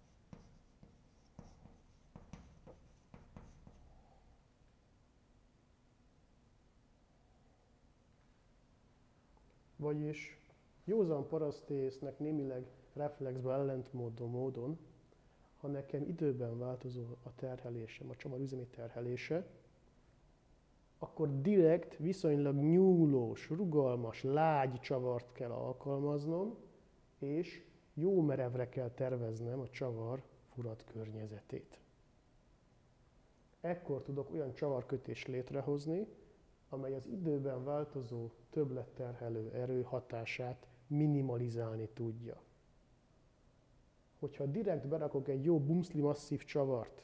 S1: Vagyis józan parasztésznek némileg reflexbe ellentmondó módon, ha nekem időben változó a terhelésem, a csavar üzemi terhelése, akkor direkt viszonylag nyúlós, rugalmas, lágy csavart kell alkalmaznom, és jó merevre kell terveznem a csavar furat környezetét. Ekkor tudok olyan csavarkötést létrehozni, amely az időben változó többletterhelő erő hatását minimalizálni tudja. Hogyha direkt berakok egy jó bumszli masszív csavart,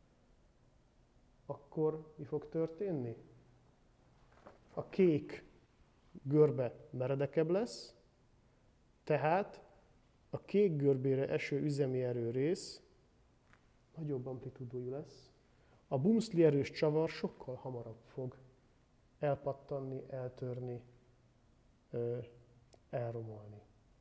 S1: akkor mi fog történni? A kék görbe meredekebb lesz, tehát a kék görbére eső üzemi erő rész nagyobb amplitúdójú lesz. A bumszli erős csavar sokkal hamarabb fog elpattanni, eltörni, elromolni.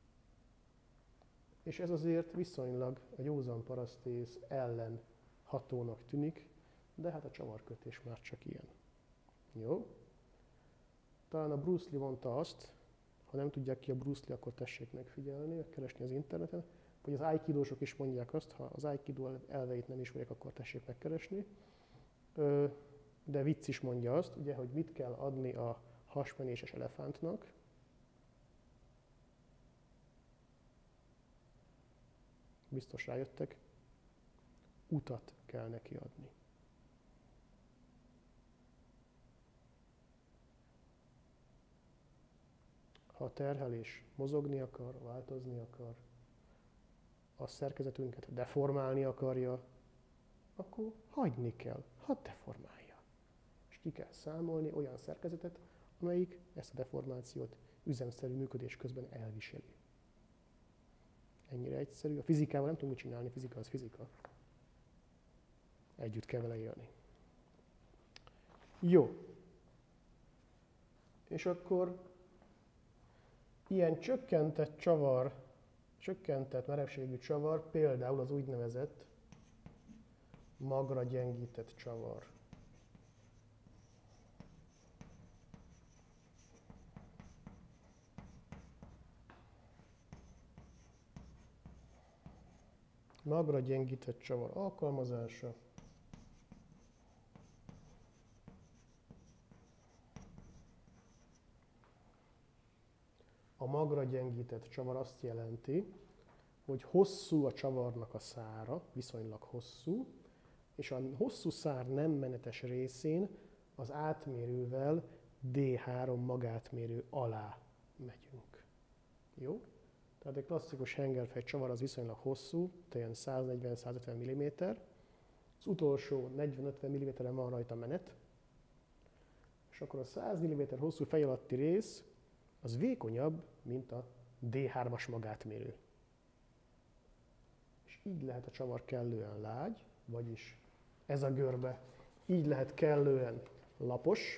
S1: És ez azért viszonylag a józan parasztész ellen hatónak tűnik, de hát a csavarkötés már csak ilyen. Jó? Talán a Bruce Lee mondta azt, ha nem tudják ki a Bruce Lee, akkor tessék megfigyelni, megkeresni az interneten, vagy az aikidósok is mondják azt, ha az aikidó elveit nem ismerik, akkor tessék megkeresni. De vicc is mondja azt, ugye, hogy mit kell adni a hasmenéses elefántnak. Biztos rájöttek, utat kell neki adni. Ha a terhelés mozogni akar, változni akar, a szerkezetünket deformálni akarja, akkor hagyni kell, hadd deformálja. És ki kell számolni olyan szerkezetet, amelyik ezt a deformációt üzemszerű működés közben elviseli. Ennyire egyszerű. A fizikával nem tudunk mit csinálni, fizika az fizika. Együtt kell vele élni. Jó. És akkor ilyen csökkentett csavar, csökkentett merevségű csavar, például az úgynevezett magra gyengített csavar. Magra gyengített csavar alkalmazása. A magra gyengített csavar azt jelenti, hogy hosszú a csavarnak a szára, viszonylag hosszú, és a hosszú szár nem menetes részén az átmérővel dé három magátmérő alá megyünk. Jó? Tehát egy klasszikus hengerfej csavar az viszonylag hosszú, tehát száznegyven-százötven milliméter. Az utolsó negyven-ötven milliméteren van rajta menet, és akkor a száz milliméter hosszú fej alatti rész az vékonyabb, mint a dé hármas magátmérő. És így lehet a csavar kellően lágy, vagyis ez a görbe így lehet kellően lapos,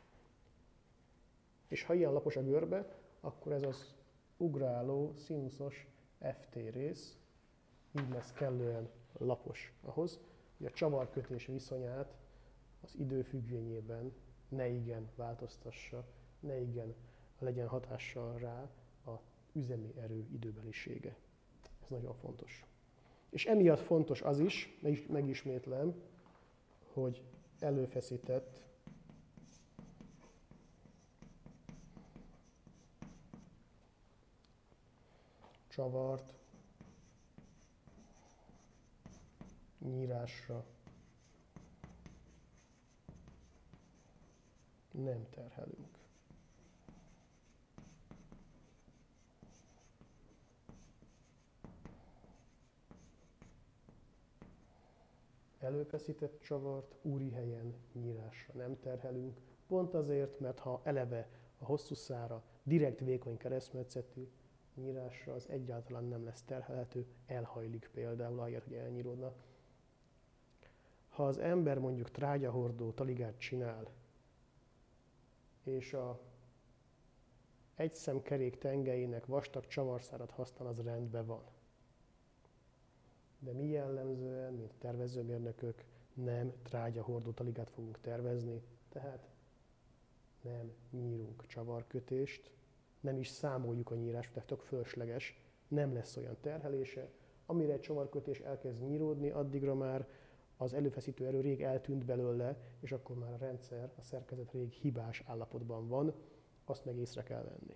S1: és ha ilyen lapos a görbe, akkor ez az ugráló, színuszos ef té rész így lesz kellően lapos ahhoz, hogy a csavarkötés viszonyát az idő függvényében ne igen változtassa, ne igen legyen hatással rá a üzemi erő időbelisége. Ez nagyon fontos. És emiatt fontos az is, megismétlem, hogy előfeszített csavart nyírásra nem terhelünk. Előfeszített csavart úri helyen nyírásra nem terhelünk, pont azért, mert ha eleve a hosszú szára direkt vékony keresztmetszetű nyírásra, az egyáltalán nem lesz terhelhető, elhajlik például, ahelyett, hogy elnyíródna. Ha az ember mondjuk trágyahordó taligát csinál, és a egyszemkerék tengelyének vastag csavarszárat használ, az rendben van. De mi jellemzően, mint tervezőmérnökök, nem trágyahordó taligát fogunk tervezni, tehát nem nyírunk csavarkötést, nem is számoljuk a nyírást, tehát tök fölösleges, nem lesz olyan terhelése. Amire egy csavarkötés elkezd nyíródni, addigra már az előfeszítő erő rég eltűnt belőle, és akkor már a rendszer, a szerkezet rég hibás állapotban van, azt meg észre kell venni.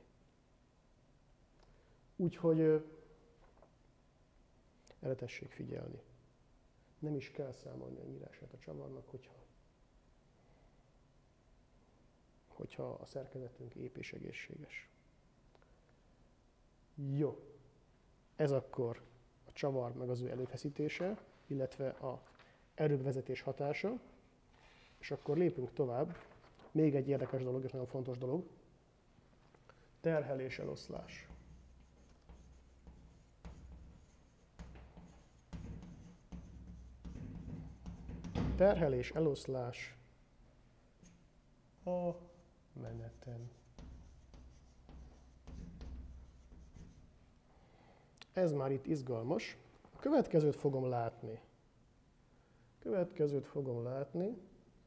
S1: Úgyhogy erre tessék figyelni. Nem is kell számolni a nyírását a csavarnak, hogyha, hogyha a szerkezetünk ép és egészséges. Jó. Ez akkor a csavar meg az ő előfeszítése, illetve a erővezetés hatása. És akkor lépünk tovább. Még egy érdekes dolog, és nagyon fontos dolog. Terhelés eloszlás. Terhelés eloszlás a meneten. Ez már itt izgalmas. A következőt fogom látni. Következőt fogom látni.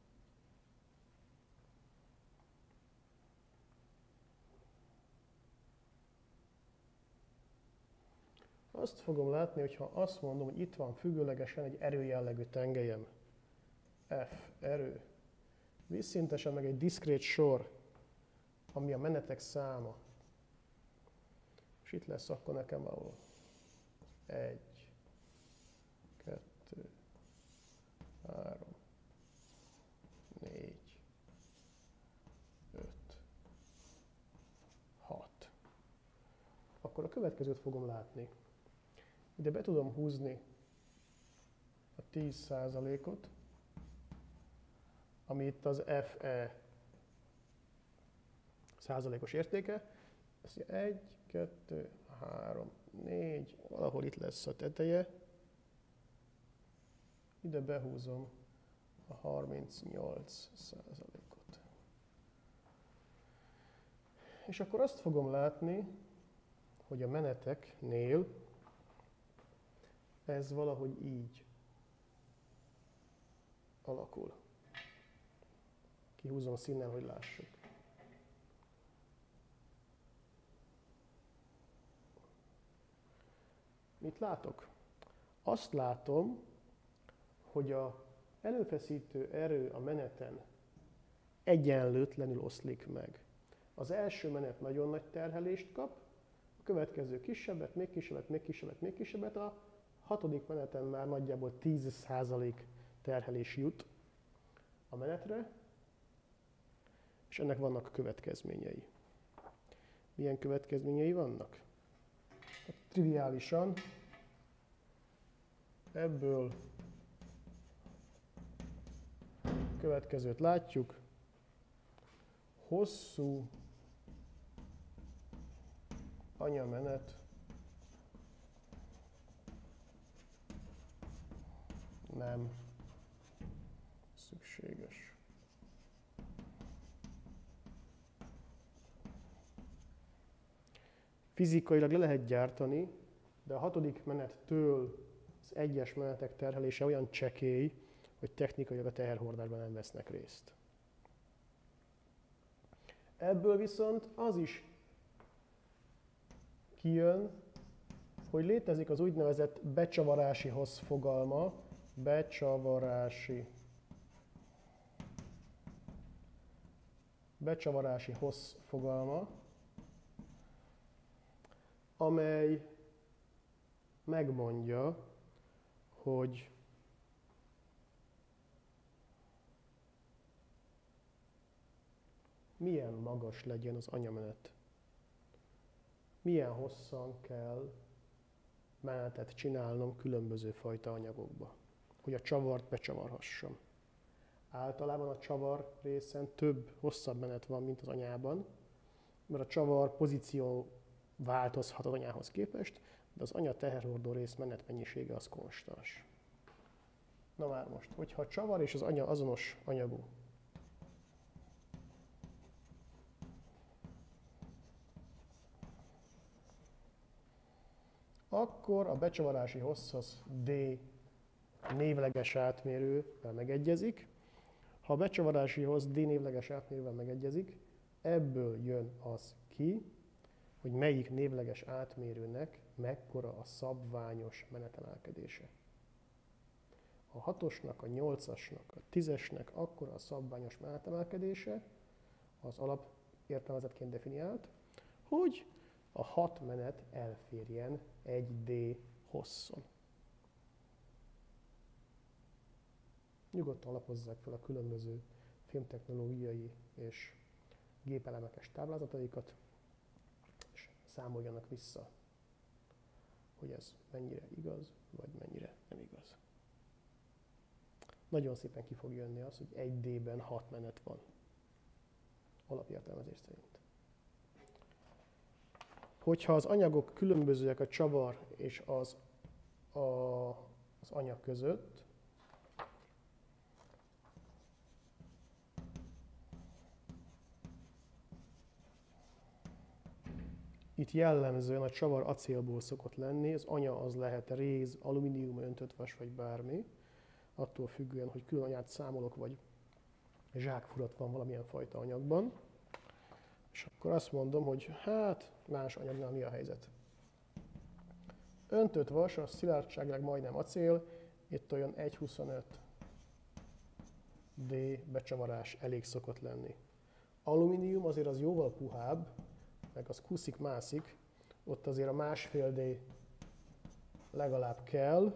S1: Azt fogom látni, hogyha azt mondom, hogy itt van függőlegesen egy erőjellegű tengelyem. F, erő. Vízszintesen meg egy diszkrét sor, ami a menetek száma. És itt lesz akkor nekem valahol egy, kettő, három, négy, öt, hat. Akkor a következőt fogom látni. Ide be tudom húzni a tíz százalékot, ami itt az Fe százalékos értéke. Ez egy, kettő, három, négy, valahol itt lesz a teteje. Ide behúzom a harmincnyolc százalékot. És akkor azt fogom látni, hogy a meneteknél ez valahogy így alakul. Kihúzom színnel, hogy lássuk. Mit látok? Azt látom, hogy az előfeszítő erő a meneten egyenlőtlenül oszlik meg. Az első menet nagyon nagy terhelést kap, a következő kisebbet, még kisebbet, még kisebbet, még kisebbet, a hatodik meneten már nagyjából tíz százalék terhelés jut a menetre, és ennek vannak következményei. Milyen következményei vannak? Hát, triviálisan ebből következőt látjuk. Hosszú anyamenet nem szükséges. Fizikailag le lehet gyártani, de a hatodik menettől az egyes menetek terhelése olyan csekély, hogy technikailag a teherhordásban nem vesznek részt. Ebből viszont az is kijön, hogy létezik az úgynevezett becsavarási hossz fogalma, becsavarási, becsavarási hossz fogalma, amely megmondja, hogy milyen magas legyen az anyamenet. Milyen hosszan kell menetet csinálnom különböző fajta anyagokba, hogy a csavart becsavarhassam. Általában a csavar részen több, hosszabb menet van, mint az anyában, mert a csavar pozíció változhat az anyához képest, de az anya teherhordó rész menetmennyisége az konstans. Na már most, hogyha a csavar és az anya azonos anyagú, akkor a becsavarási hossz az D névleges átmérővel megegyezik. Ha a becsavarási hossz D névleges átmérővel megegyezik, ebből jön az ki, hogy melyik névleges átmérőnek mekkora a szabványos menetemelkedése. a hatosnak, a nyolcasnak, a tízesnek akkora a szabványos menetemelkedése, az alapértelmezetként definiált, hogy a hat menet elférjen egy D hosszon. Nyugodtan lapozzák fel a különböző filmtechnológiai és gépelemekes táblázataikat, és számoljanak vissza, hogy ez mennyire igaz, vagy mennyire nem igaz. Nagyon szépen ki fog jönni az, hogy egy D-ben hat menet van, alapértelmezés szerint. Hogyha az anyagok különbözőek a csavar és az, a, az anyag között, itt jellemzően a csavar acélból szokott lenni, az anya az lehet réz, alumínium, öntött vas vagy bármi, attól függően, hogy külön anyát számolok, vagy zsákfurat van valamilyen fajta anyagban. És akkor azt mondom, hogy hát más anyagnál mi a helyzet. Öntött vas, a szilárdságilag majdnem acél, itt olyan egy huszonöt D becsavarás elég szokott lenni. Alumínium azért az jóval puhább, meg az kuszik-mászik, ott azért a másfél D legalább kell.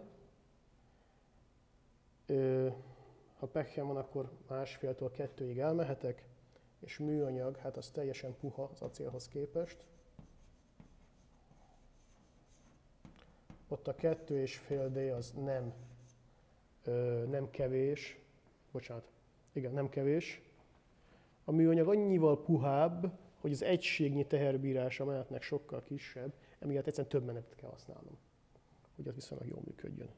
S1: Ö, ha pekhem van, akkor másféltől kettőig elmehetek, és műanyag, hát az teljesen puha az acélhoz képest. Ott a kettő és fél D az nem, ö, nem kevés, bocsánat, igen, nem kevés. A műanyag annyival puhább, hogy az egységnyi teherbírása a menetnek sokkal kisebb, emiatt egyszerűen több menetet kell használnom, hogy az viszonylag jól működjön.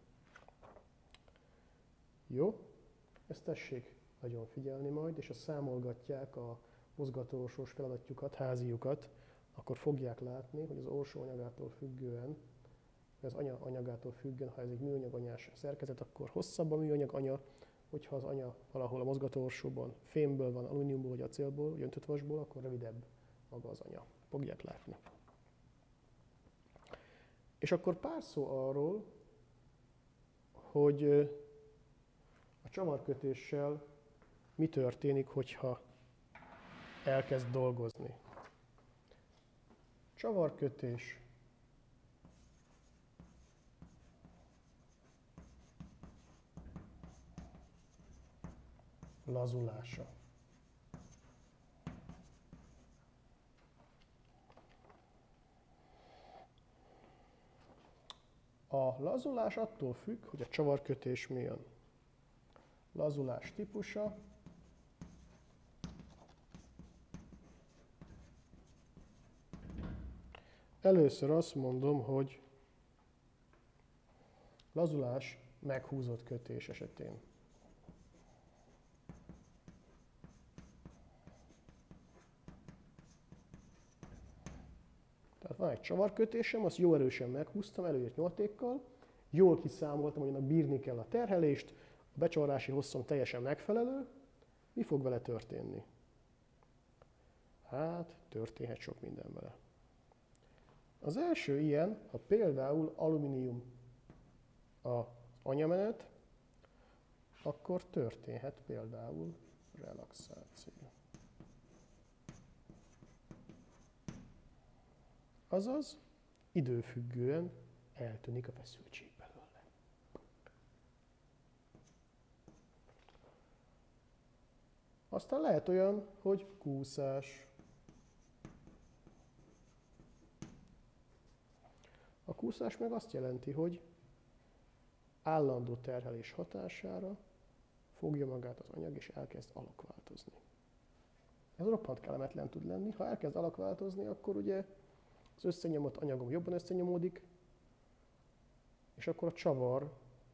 S1: Jó, ezt tessék nagyon figyelni majd, és ha számolgatják a mozgatórós feladatjukat, háziukat, akkor fogják látni, hogy az orsó anyagától függően, az anya anyagától függően, ha ez egy műanyaganyás szerkezet, akkor hosszabb a műanyag anya, hogyha az anya valahol a mozgatóorsóban fémből van, alumíniumból vagy acélból, vagy öntött vasból, akkor rövidebb maga az anya. Fogják látni. És akkor pár szó arról, hogy a csavarkötéssel mi történik, hogyha elkezd dolgozni. Csavarkötés. Lazulása. A lazulás attól függ, hogy a csavarkötés milyen. Lazulás típusa. Először azt mondom, hogy lazulás meghúzott kötés esetén. Tehát van egy csavarkötésem, azt jó erősen meghúztam előírt nyomatékkal, jól kiszámoltam, hogy annak bírni kell a terhelést, a becsavarási hosszom teljesen megfelelő. Mi fog vele történni? Hát, történhet sok minden vele. Az első ilyen, ha például alumínium az anyamenet, akkor történhet például relaxáció. Azaz, időfüggően eltűnik a feszültség belőle. Aztán lehet olyan, hogy kúszás. A kúszás meg azt jelenti, hogy állandó terhelés hatására fogja magát az anyag és elkezd alakváltozni. Ez roppant kellemetlen tud lenni. Ha elkezd alakváltozni, akkor ugye az összenyomott anyagom jobban összenyomódik, és akkor a csavarból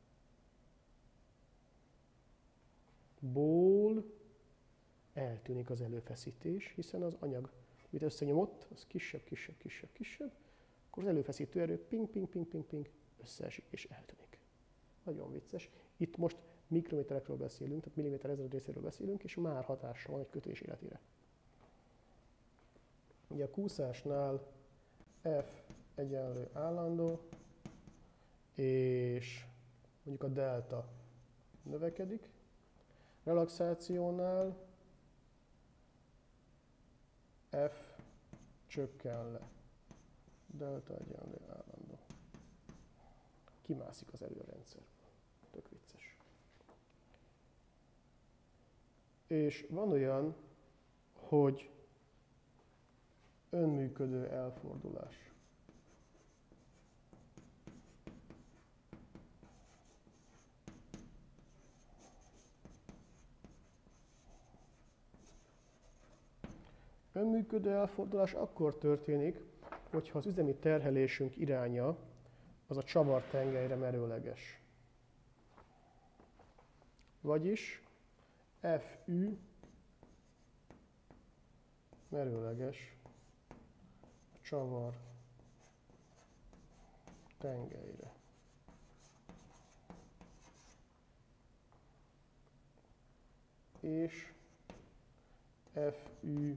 S1: eltűnik az előfeszítés, hiszen az anyag, amit összenyomott, az kisebb, kisebb, kisebb, kisebb, akkor az előfeszítő erő ping, ping, ping, ping, ping, összeesik és eltűnik. Nagyon vicces. Itt most mikrométerekről beszélünk, tehát milliméter ezred részéről beszélünk, és már hatással van egy kötés életére. Ugye a kúszásnál F egyenlő állandó, és mondjuk a delta növekedik, relaxációnál F csökken le, delta egyenlő állandó. Kimászik az erőrendszer. Tök vicces. És van olyan, hogy önműködő elfordulás. Önműködő elfordulás akkor történik, hogyha az üzemi terhelésünk iránya az a csavartengelyre merőleges. Vagyis Fü merőleges a csavar tengelyre. És Fü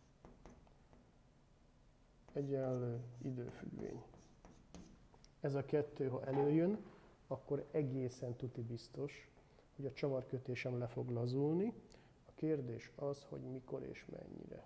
S1: egyenlő időfüggvény. Ez a kettő, ha előjön, akkor egészen tuti biztos, hogy a csavarkötésem le fog lazulni. A kérdés az, hogy mikor és mennyire.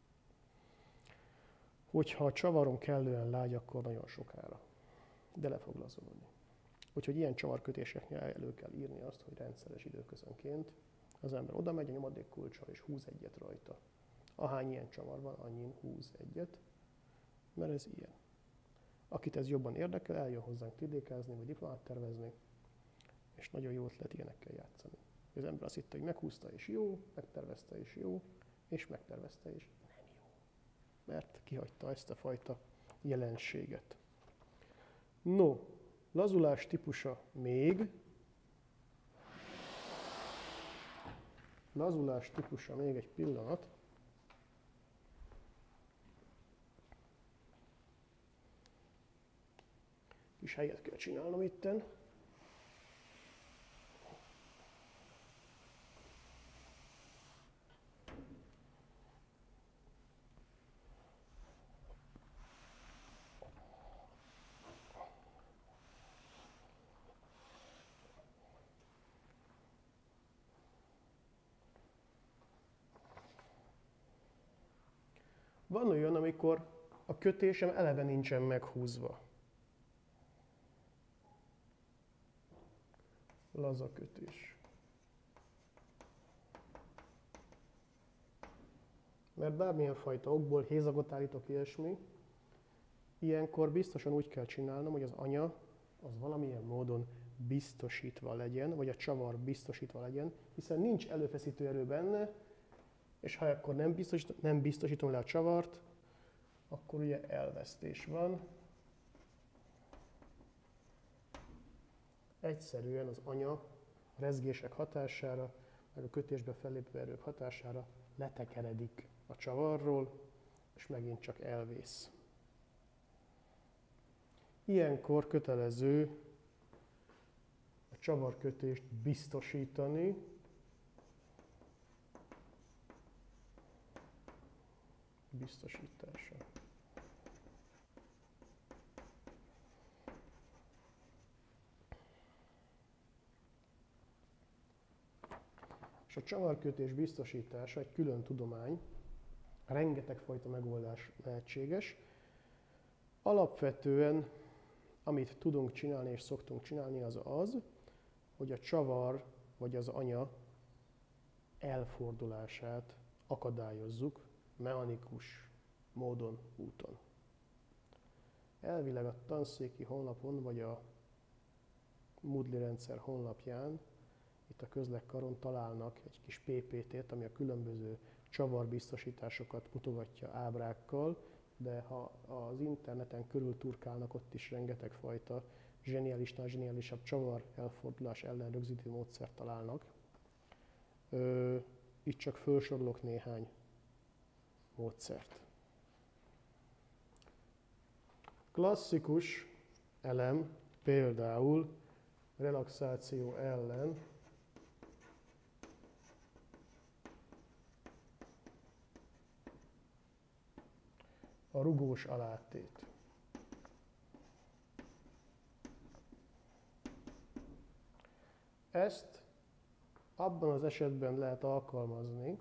S1: Hogyha a csavarom kellően lágy, akkor nagyon sokára, de le fog lazulni. Úgyhogy ilyen csavarkötéseknél elő kell írni azt, hogy rendszeres időközönként az ember oda megy a nyomadékkulccsal és húz egyet rajta. Ahány ilyen csavar van, annyin húz egyet, mert ez ilyen. Akit ez jobban érdekel, eljön hozzánk tidékázni, vagy diplomát tervezni, és nagyon jó ötlet ilyenekkel játszani. Az ember azt hitte, hogy meghúzta és jó, megtervezte és jó, és megtervezte és nem jó. Mert kihagyta ezt a fajta jelenséget. No, lazulás típusa még. Lazulás típusa még egy pillanat. Kis helyet kell csinálnom itten. Van olyan, amikor a kötésem eleve nincsen meghúzva. Laza kötés. Mert bármilyen fajta okból hézagot állítok, ilyesmi, ilyenkor biztosan úgy kell csinálnom, hogy az anya az valamilyen módon biztosítva legyen, vagy a csavar biztosítva legyen, hiszen nincs előfeszítő erő benne, és ha akkor nem, biztosít, nem biztosítom le a csavart, akkor ugye elvesztés van. Egyszerűen az anya a rezgések hatására, meg a kötésbe fellépő erők hatására letekeredik a csavarról, és megint csak elvész. Ilyenkor kötelező a csavarkötést biztosítani, biztosítása. És a csavarkötés biztosítása egy külön tudomány, rengeteg fajta megoldás lehetséges. Alapvetően, amit tudunk csinálni és szoktunk csinálni, az az, hogy a csavar vagy az anya elfordulását akadályozzuk mechanikus módon, úton. Elvileg a tanszéki honlapon vagy a Moodle rendszer honlapján, itt a közlekkaron találnak egy kis pé pé té-t, ami a különböző csavarbiztosításokat mutogatja ábrákkal, de ha az interneten körül turkálnak, ott is rengeteg fajta zseniálisnál zseniálisabb csavar elfordulás ellen rögzítő módszert találnak. Ö, itt csak felsorolok néhány módszert. Klasszikus elem például relaxáció ellen a rugós alátét. Ezt abban az esetben lehet alkalmazni,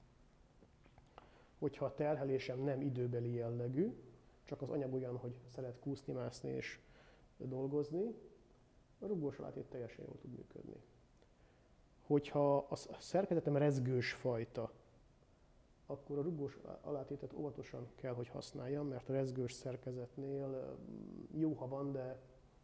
S1: hogyha a terhelésem nem időbeli jellegű, csak az anyag olyan, hogy szeret kúszni, mászni és dolgozni, a rugós alátét teljesen jól tud működni. Hogyha a szerkezetem rezgős fajta, akkor a rugós alátétet óvatosan kell, hogy használjam, mert a rezgős szerkezetnél jó, ha van, de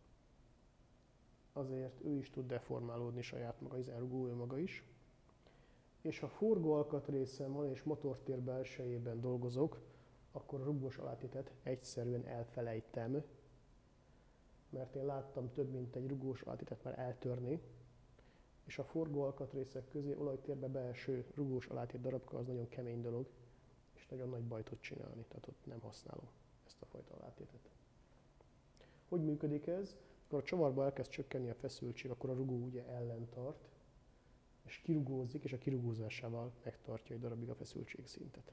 S1: azért ő is tud deformálódni saját maga, hiszen rugó ő maga is. És ha forgó alkatrészem van és motortér belsejében dolgozok, akkor a rugós alátétet egyszerűen elfelejtem, mert én láttam több mint egy rugós alátétet már eltörni, és a forgó alkatrészek közé olajtérbe beeső rugós alátét darabka az nagyon kemény dolog, és nagyon nagy bajt tud csinálni, tehát ott nem használom ezt a fajta alátétet. Hogy működik ez? Amikor a csavarba elkezd csökkenni a feszültség, akkor a rugó ugye ellentart, és kirugózik, és a kirugózásával megtartja egy darabig a feszültségszintet.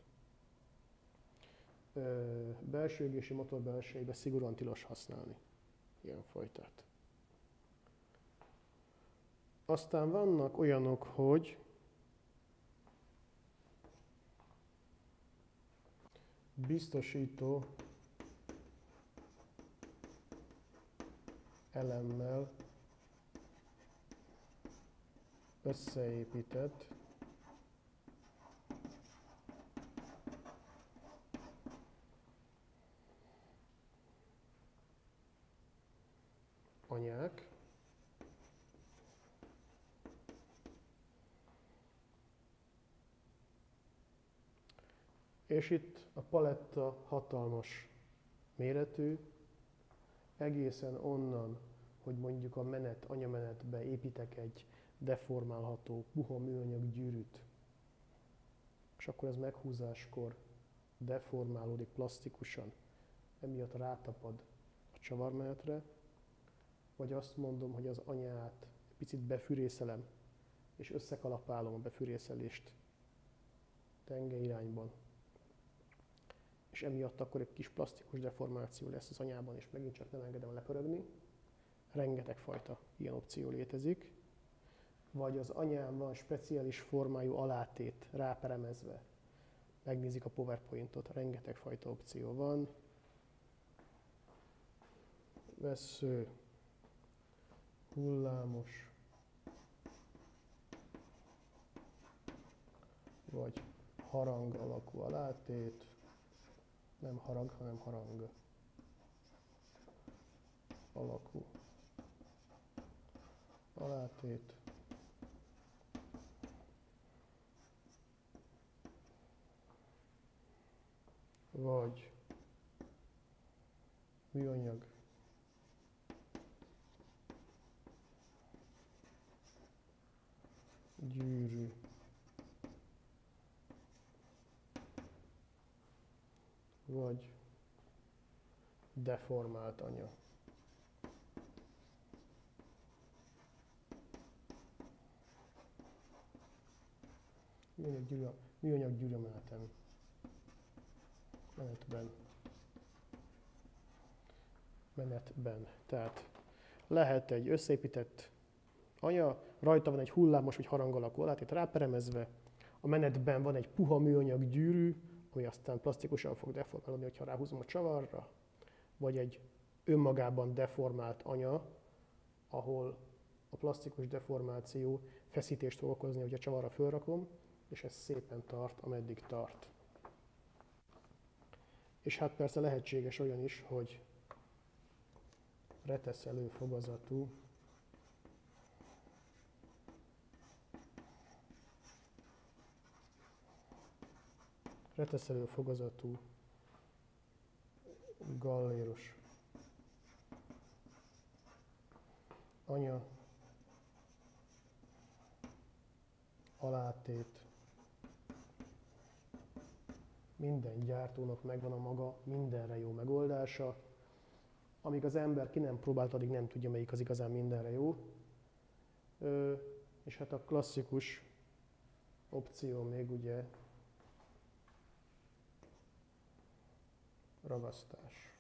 S1: Ö, belső égési motor belsejébe szigorúan tilos használni ilyen fajtát. Aztán vannak olyanok, hogy biztosító elemmel összeépített anyák, és itt a paletta hatalmas méretű, egészen onnan, hogy mondjuk a menet, anyamenetbe építek egy deformálható, puha műanyag gyűrűt, és akkor ez meghúzáskor deformálódik plastikusan, emiatt rátapad a csavarmenetre, vagy azt mondom, hogy az anyát egy picit befűrészelem, és összekalapálom a befűrészelést tenge irányban, és emiatt akkor egy kis plastikus deformáció lesz az anyában, és megint csak nem engedem lepörögni. Rengeteg fajta ilyen opció létezik. Vagy az anyám van speciális formájú alátét ráperemezve. Megnézik a PowerPointot, rengeteg fajta opció van. Vessző, hullámos, vagy harang alakú alátét. Nem harag, hanem harang alakú alátét. Vagy műanyag gyűrű vagy deformált anya. Műanyag gyűrű, műanyag gyűrűmenetem. Menetben. Menetben. Tehát lehet egy összeépített anya, rajta van egy hullámos vagy harang alakú alátét ráperemezve, a menetben van egy puha műanyag gyűrű, ami aztán plastikusan fog deformálódni, hogyha ráhúzom a csavarra, vagy egy önmagában deformált anya, ahol a plastikus deformáció feszítést fog okozni, hogy a csavarra fölrakom, és ez szépen tart, ameddig tart. És hát persze lehetséges olyan is, hogy reteszelő fogazatú reteszelő fogazatú galléros anya alátét. Minden gyártónak megvan a maga mindenre jó megoldása. Amíg az ember ki nem próbált, addig nem tudja, melyik az igazán mindenre jó. Ö, és hát a klasszikus opció még ugye ragasztás.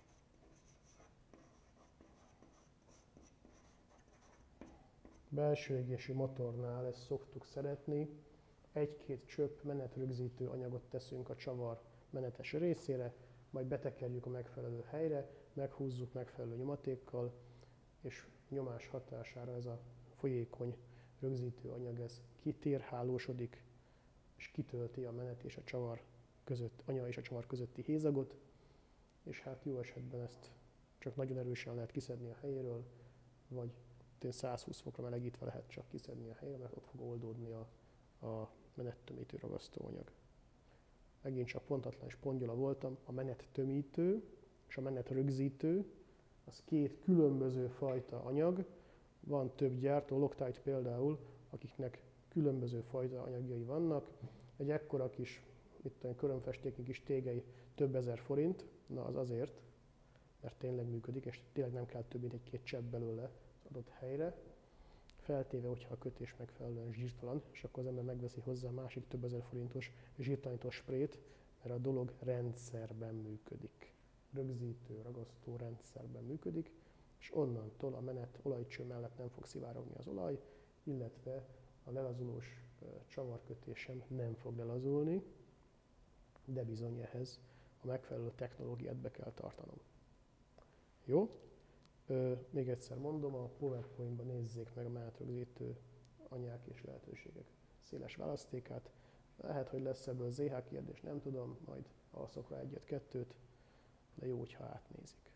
S1: Belső égésű motornál ezt szoktuk szeretni. Egy-két csöpp menetrögzítő anyagot teszünk a csavar menetes részére, majd betekerjük a megfelelő helyre, meghúzzuk megfelelő nyomatékkal, és nyomás hatására ez a folyékony rögzítő anyag ez kitérhálósodik, és kitölti a menet és a csavar között, anya és a csavar közötti hézagot, és hát jó esetben ezt csak nagyon erősen lehet kiszedni a helyéről, vagy százhúsz fokra melegítve lehet csak kiszedni a helyéről, mert ott fog oldódni a, a menettömítő ragasztóanyag. Megint csak pontatlan és pongyola voltam, a menettömítő és a menetrögzítő, az két különböző fajta anyag, van több gyártó, Loctite például, akiknek különböző fajta anyagjai vannak. Egy ekkora kis, mit tudom, körömfestéknyi kis tégely több ezer forint, na az azért, mert tényleg működik, és tényleg nem kell több mint egy-két csepp belőle az adott helyre. Feltéve, hogyha a kötés megfelelően zsírtalan, és akkor az ember megveszi hozzá másik több ezer forintos zsírtalanító sprét, mert a dolog rendszerben működik. Rögzítő, ragasztó rendszerben működik, és onnantól a menet olajcső mellett nem fog szivárogni az olaj, illetve a lelazulós csavarkötésem nem fog lelazulni, de bizony ehhez a megfelelő technológiát be kell tartanom. Jó? Ö, még egyszer mondom, a PowerPoint-ban nézzék meg a menetrögzítő anyák és lehetőségek széles választékát. Lehet, hogy lesz ebből zé há kérdés, nem tudom, majd alszok rá egyet-kettőt, de jó, hogyha átnézik.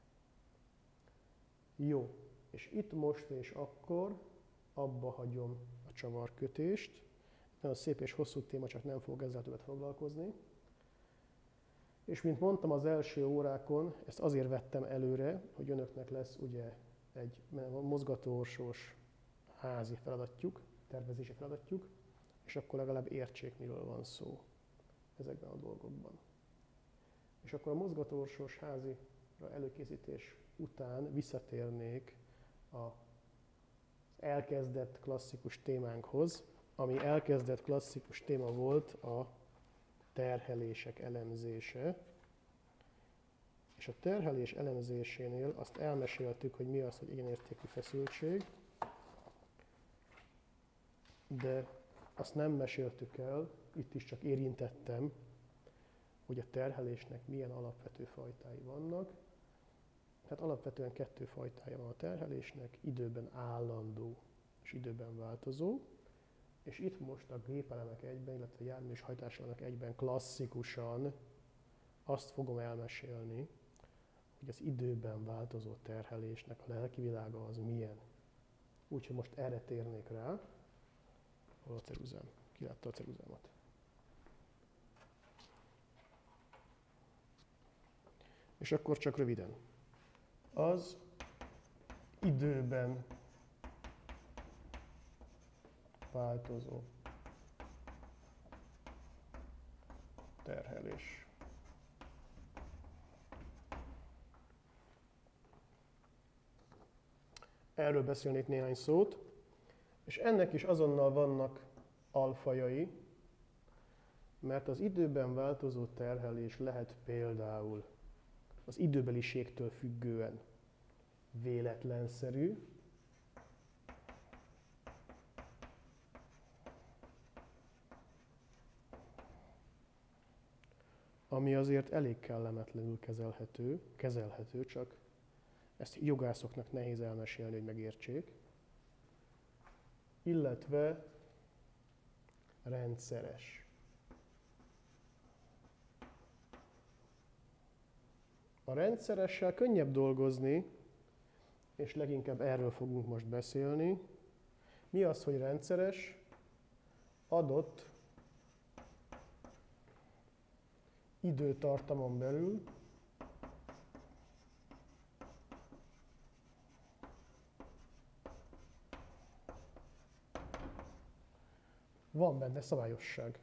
S1: Jó, és itt most és akkor abba hagyom a csavarkötést. Nagyon szép és hosszú téma, csak nem fogok ezzel többet foglalkozni. És mint mondtam az első órákon, ezt azért vettem előre, hogy önöknek lesz ugye egy mozgatórsos házi feladatjuk, tervezési feladatjuk, és akkor legalább értsék, miről van szó ezekben a dolgokban. És akkor a mozgatórsos házi előkészítés után visszatérnék az elkezdett klasszikus témánkhoz, ami elkezdett klasszikus téma volt a terhelések elemzése. És a terhelés elemzésénél azt elmeséltük, hogy mi az, hogy egyenértékű feszültség, de azt nem meséltük el, itt is csak érintettem, hogy a terhelésnek milyen alapvető fajtái vannak. Hát alapvetően kettő fajtája van a terhelésnek, időben állandó és időben változó. És itt most a gépelemek egyben, illetve a jármű és hajtáselemek egyben klasszikusan azt fogom elmesélni, hogy az időben változó terhelésnek a lelki világa az milyen. Úgyhogy most erre térnék rá. Hol a ceruzám? Ki látta a ceruzámat? És akkor csak röviden. Az időben változó terhelés. Erről beszélnék néhány szót, és ennek is azonnal vannak alfajai, mert az időben változó terhelés lehet például az időbeliségtől függően véletlenszerű, ami azért elég kellemetlenül kezelhető, kezelhető, csak ezt jogászoknak nehéz elmesélni, hogy megértsék, illetve rendszeres. A rendszeressel könnyebb dolgozni, és leginkább erről fogunk most beszélni. Mi az, hogy rendszeres? Adott időtartamon belül van benne szabályosság.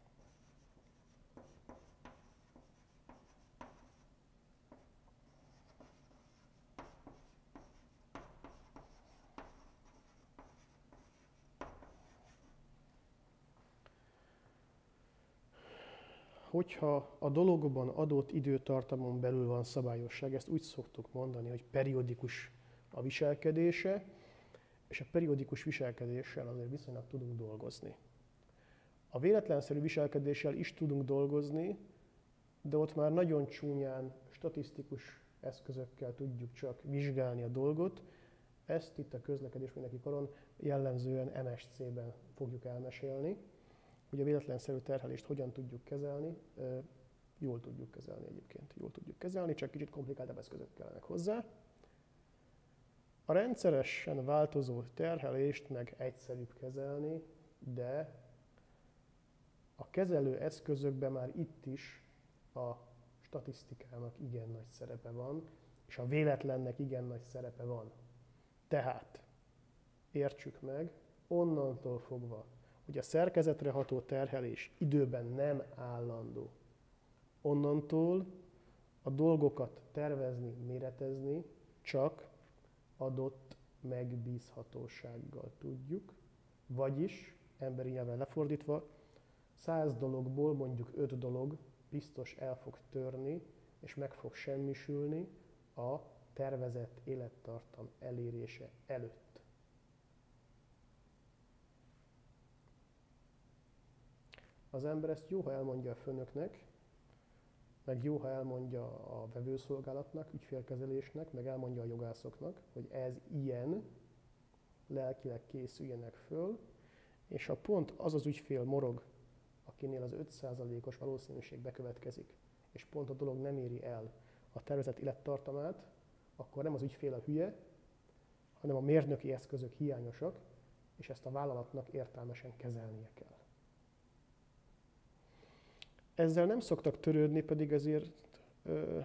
S1: Hogyha a dologban adott időtartamon belül van szabályosság, ezt úgy szoktuk mondani, hogy periódikus a viselkedése. és a periódikus viselkedéssel azért viszonylag tudunk dolgozni. A véletlenszerű viselkedéssel is tudunk dolgozni, de ott már nagyon csúnyán, statisztikus eszközökkel tudjuk csak vizsgálni a dolgot. Ezt itt a közlekedésmérnöki karon jellemzően em es cé-ben fogjuk elmesélni, hogy a véletlenszerű terhelést hogyan tudjuk kezelni. Jól tudjuk kezelni egyébként, jól tudjuk kezelni, csak kicsit komplikáltabb eszközök kellenek hozzá. A rendszeresen változó terhelést meg egyszerűbb kezelni, de a kezelő eszközökben már itt is a statisztikának igen nagy szerepe van, és a véletlennek igen nagy szerepe van. Tehát értsük meg, onnantól fogva, hogy a szerkezetre ható terhelés időben nem állandó, onnantól a dolgokat tervezni, méretezni csak adott megbízhatósággal tudjuk, vagyis, emberi nyelven lefordítva, száz dologból mondjuk öt dolog biztos el fog törni, és meg fog semmisülni a tervezett élettartam elérése előtt. Az ember ezt jó, ha elmondja a főnöknek, meg jó, ha elmondja a vevőszolgálatnak, ügyfélkezelésnek, meg elmondja a jogászoknak, hogy ez ilyen, lelkileg készüljenek föl, és ha pont az az ügyfél morog, akinél az öt százalékos valószínűség bekövetkezik, és pont a dolog nem éri el a tervezett élettartamát, akkor nem az ügyfél a hülye, hanem a mérnöki eszközök hiányosak, és ezt a vállalatnak értelmesen kezelnie kell. Ezzel nem szoktak törődni, pedig ezért ö,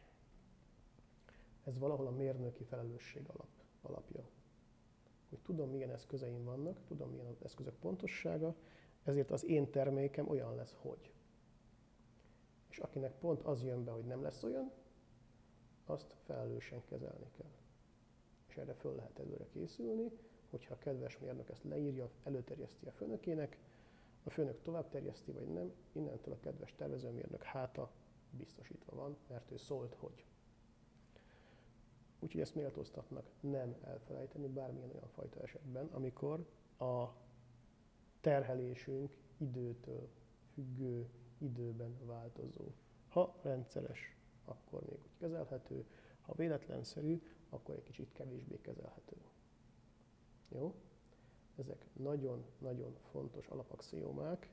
S1: ez valahol a mérnöki felelősség alap, alapja. Hogy tudom, milyen eszközeim vannak, tudom, milyen az eszközök pontossága, ezért az én termékem olyan lesz, hogy. És akinek pont az jön be, hogy nem lesz olyan, azt felelősen kezelni kell. És erre föl lehet előre készülni, hogyha a kedves mérnök ezt leírja, előterjeszti a főnökének, a főnök tovább terjeszti, vagy nem, innentől a kedves tervezőmérnök háta biztosítva van, mert ő szólt, hogy. Úgyhogy ezt méltóztatnak nem elfelejteni bármilyen olyan fajta esetben, amikor a terhelésünk időtől függő, időben változó. Ha rendszeres, akkor még úgy kezelhető, ha véletlenszerű, akkor egy kicsit kevésbé kezelhető. Jó? Ezek nagyon-nagyon fontos alapaxiómák.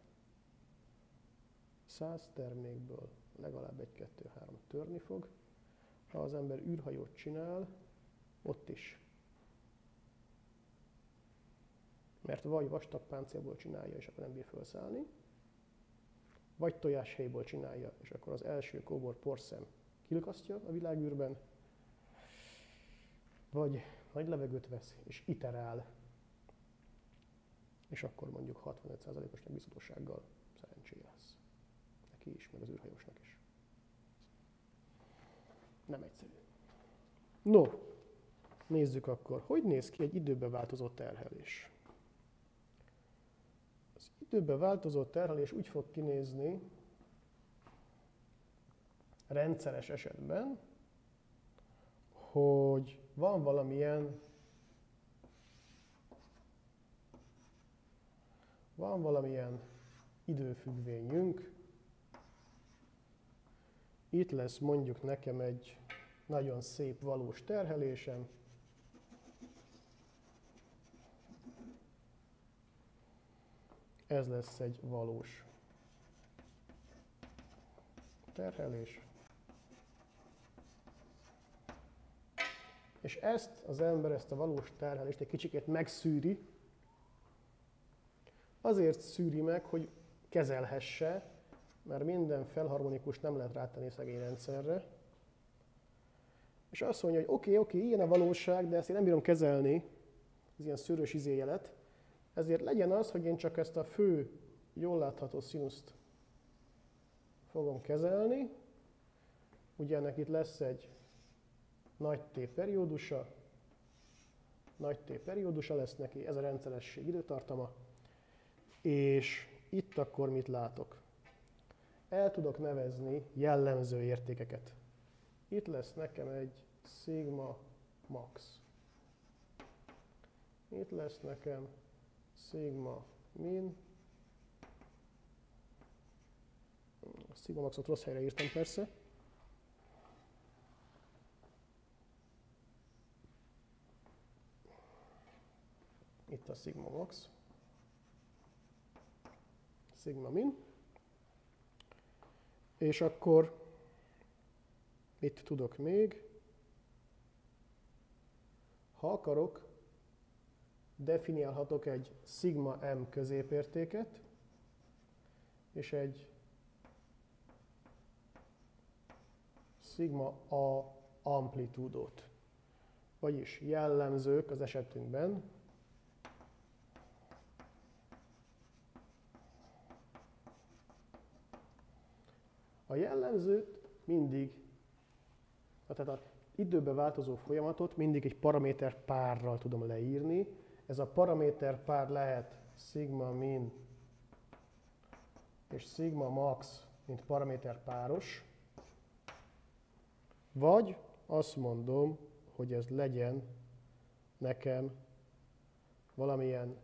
S1: Száz termékből legalább egy-kettő-három törni fog. Ha az ember űrhajót csinál, ott is. Mert vagy vastag páncélból csinálja, és akkor nem bír felszállni, vagy tojáshéjból csinálja, és akkor az első kóbor porszem kilukasztja a világűrben, vagy nagy levegőt vesz, és iterál, és akkor mondjuk hatvanöt százalékos megbízhatósággal szerencséje lesz. Neki is, meg az űrhajósnak is. Nem egyszerű. No, nézzük akkor, hogy néz ki egy időben változó terhelés. Az időben változó terhelés úgy fog kinézni rendszeres esetben, hogy van valamilyen van valamilyen időfüggvényünk. Itt lesz mondjuk nekem egy nagyon szép valós terhelésem. Ez lesz egy valós terhelés. És ezt az ember, ezt a valós terhelést egy kicsikét megszűri. Azért szűri meg, hogy kezelhesse, mert minden felharmonikus nem lehet rátenni szegény rendszerre. És azt mondja, hogy oké, okay, oké, okay, ilyen a valóság, de ezt én nem bírom kezelni, ez ilyen szűrős izéjelet. Ezért legyen az, hogy én csak ezt a fő, jól látható színuszt fogom kezelni. Ugye ennek itt lesz egy nagy T periódusa, nagy T periódusa lesz neki, ez a rendszeresség időtartama. És itt akkor mit látok? El tudok nevezni jellemző értékeket. Itt lesz nekem egy sigma max. Itt lesz nekem sigma min. A sigma maxot rossz helyre írtam persze. Itt a sigma max. Sigma min. És akkor mit tudok még? Ha akarok, definiálhatok egy sigma m középértéket, és egy sigma a amplitúdót. Vagyis jellemzők az esetünkben a jellemzőt mindig, tehát az időben változó folyamatot mindig egy paraméter párral tudom leírni. Ez a paraméter pár lehet sigma min és sigma max, mint paraméter páros, vagy azt mondom, hogy ez legyen nekem valamilyen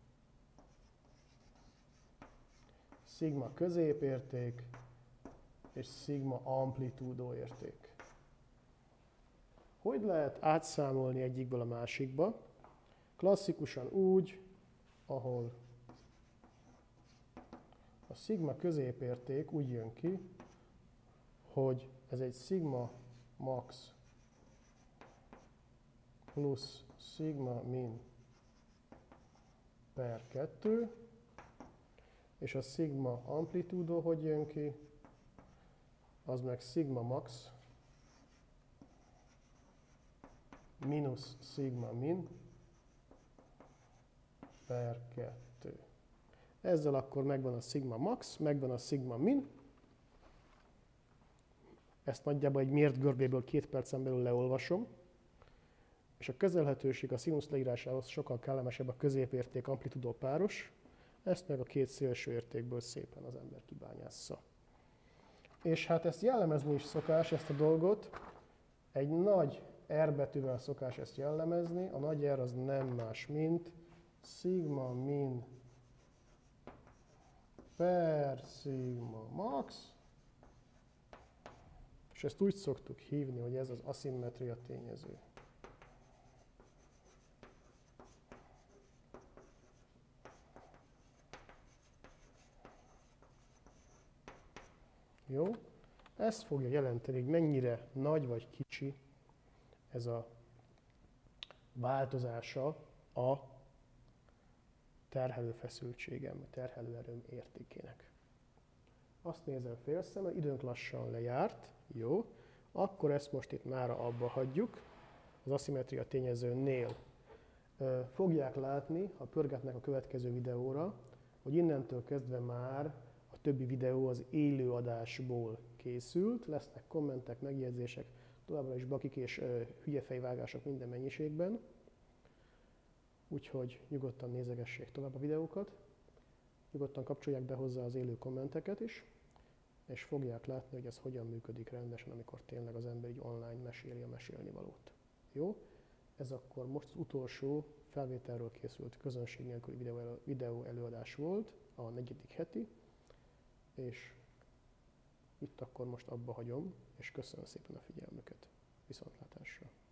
S1: sigma középérték és sigma amplitúdó érték. Hogy lehet átszámolni egyikből a másikba? Klasszikusan úgy, ahol a sigma középérték úgy jön ki, hogy ez egy sigma max plusz sigma min per kettő, és a sigma amplitúdó hogy jön ki, az meg sigma max mínusz sigma min per kettő. Ezzel akkor megvan a sigma max, megvan a sigma min. Ezt nagyjából egy mért görbéből két percen belül leolvasom. És a kezelhetőség a színusz leírásához sokkal kellemesebb a középérték amplitúdó páros. Ezt meg a két szélső értékből szépen az ember kibányásza. És hát ezt jellemezni is szokás, ezt a dolgot. Egy nagy R betűvel szokás ezt jellemezni. A nagy R az nem más, mint sigma min per sigma max. És ezt úgy szoktuk hívni, hogy ez az aszimmetria tényező. Jó? Ez fogja jelenteni, hogy mennyire nagy vagy kicsi ez a változása a terhelő feszültségem, a terhelőerőm értékének. Azt nézem félszemmel, időnk lassan lejárt, jó? Akkor ezt most itt mára abba hagyjuk, az aszimmetria tényezőnél. Fogják látni, ha pörgetnek a következő videóra, hogy innentől kezdve már a többi videó az élő adásból készült, lesznek kommentek, megjegyzések, továbbra is bakik és hülyefejvágások minden mennyiségben. Úgyhogy nyugodtan nézegessék tovább a videókat, nyugodtan kapcsolják be hozzá az élő kommenteket is, és fogják látni, hogy ez hogyan működik rendesen, amikor tényleg az ember így online meséli a mesélnivalót. Jó? Ez akkor most az utolsó felvételről készült közönség nélküli videó, elő, videó előadás volt, a negyedik heti, és itt akkor most abba hagyom, és köszönöm szépen a figyelmüket. Viszontlátásra!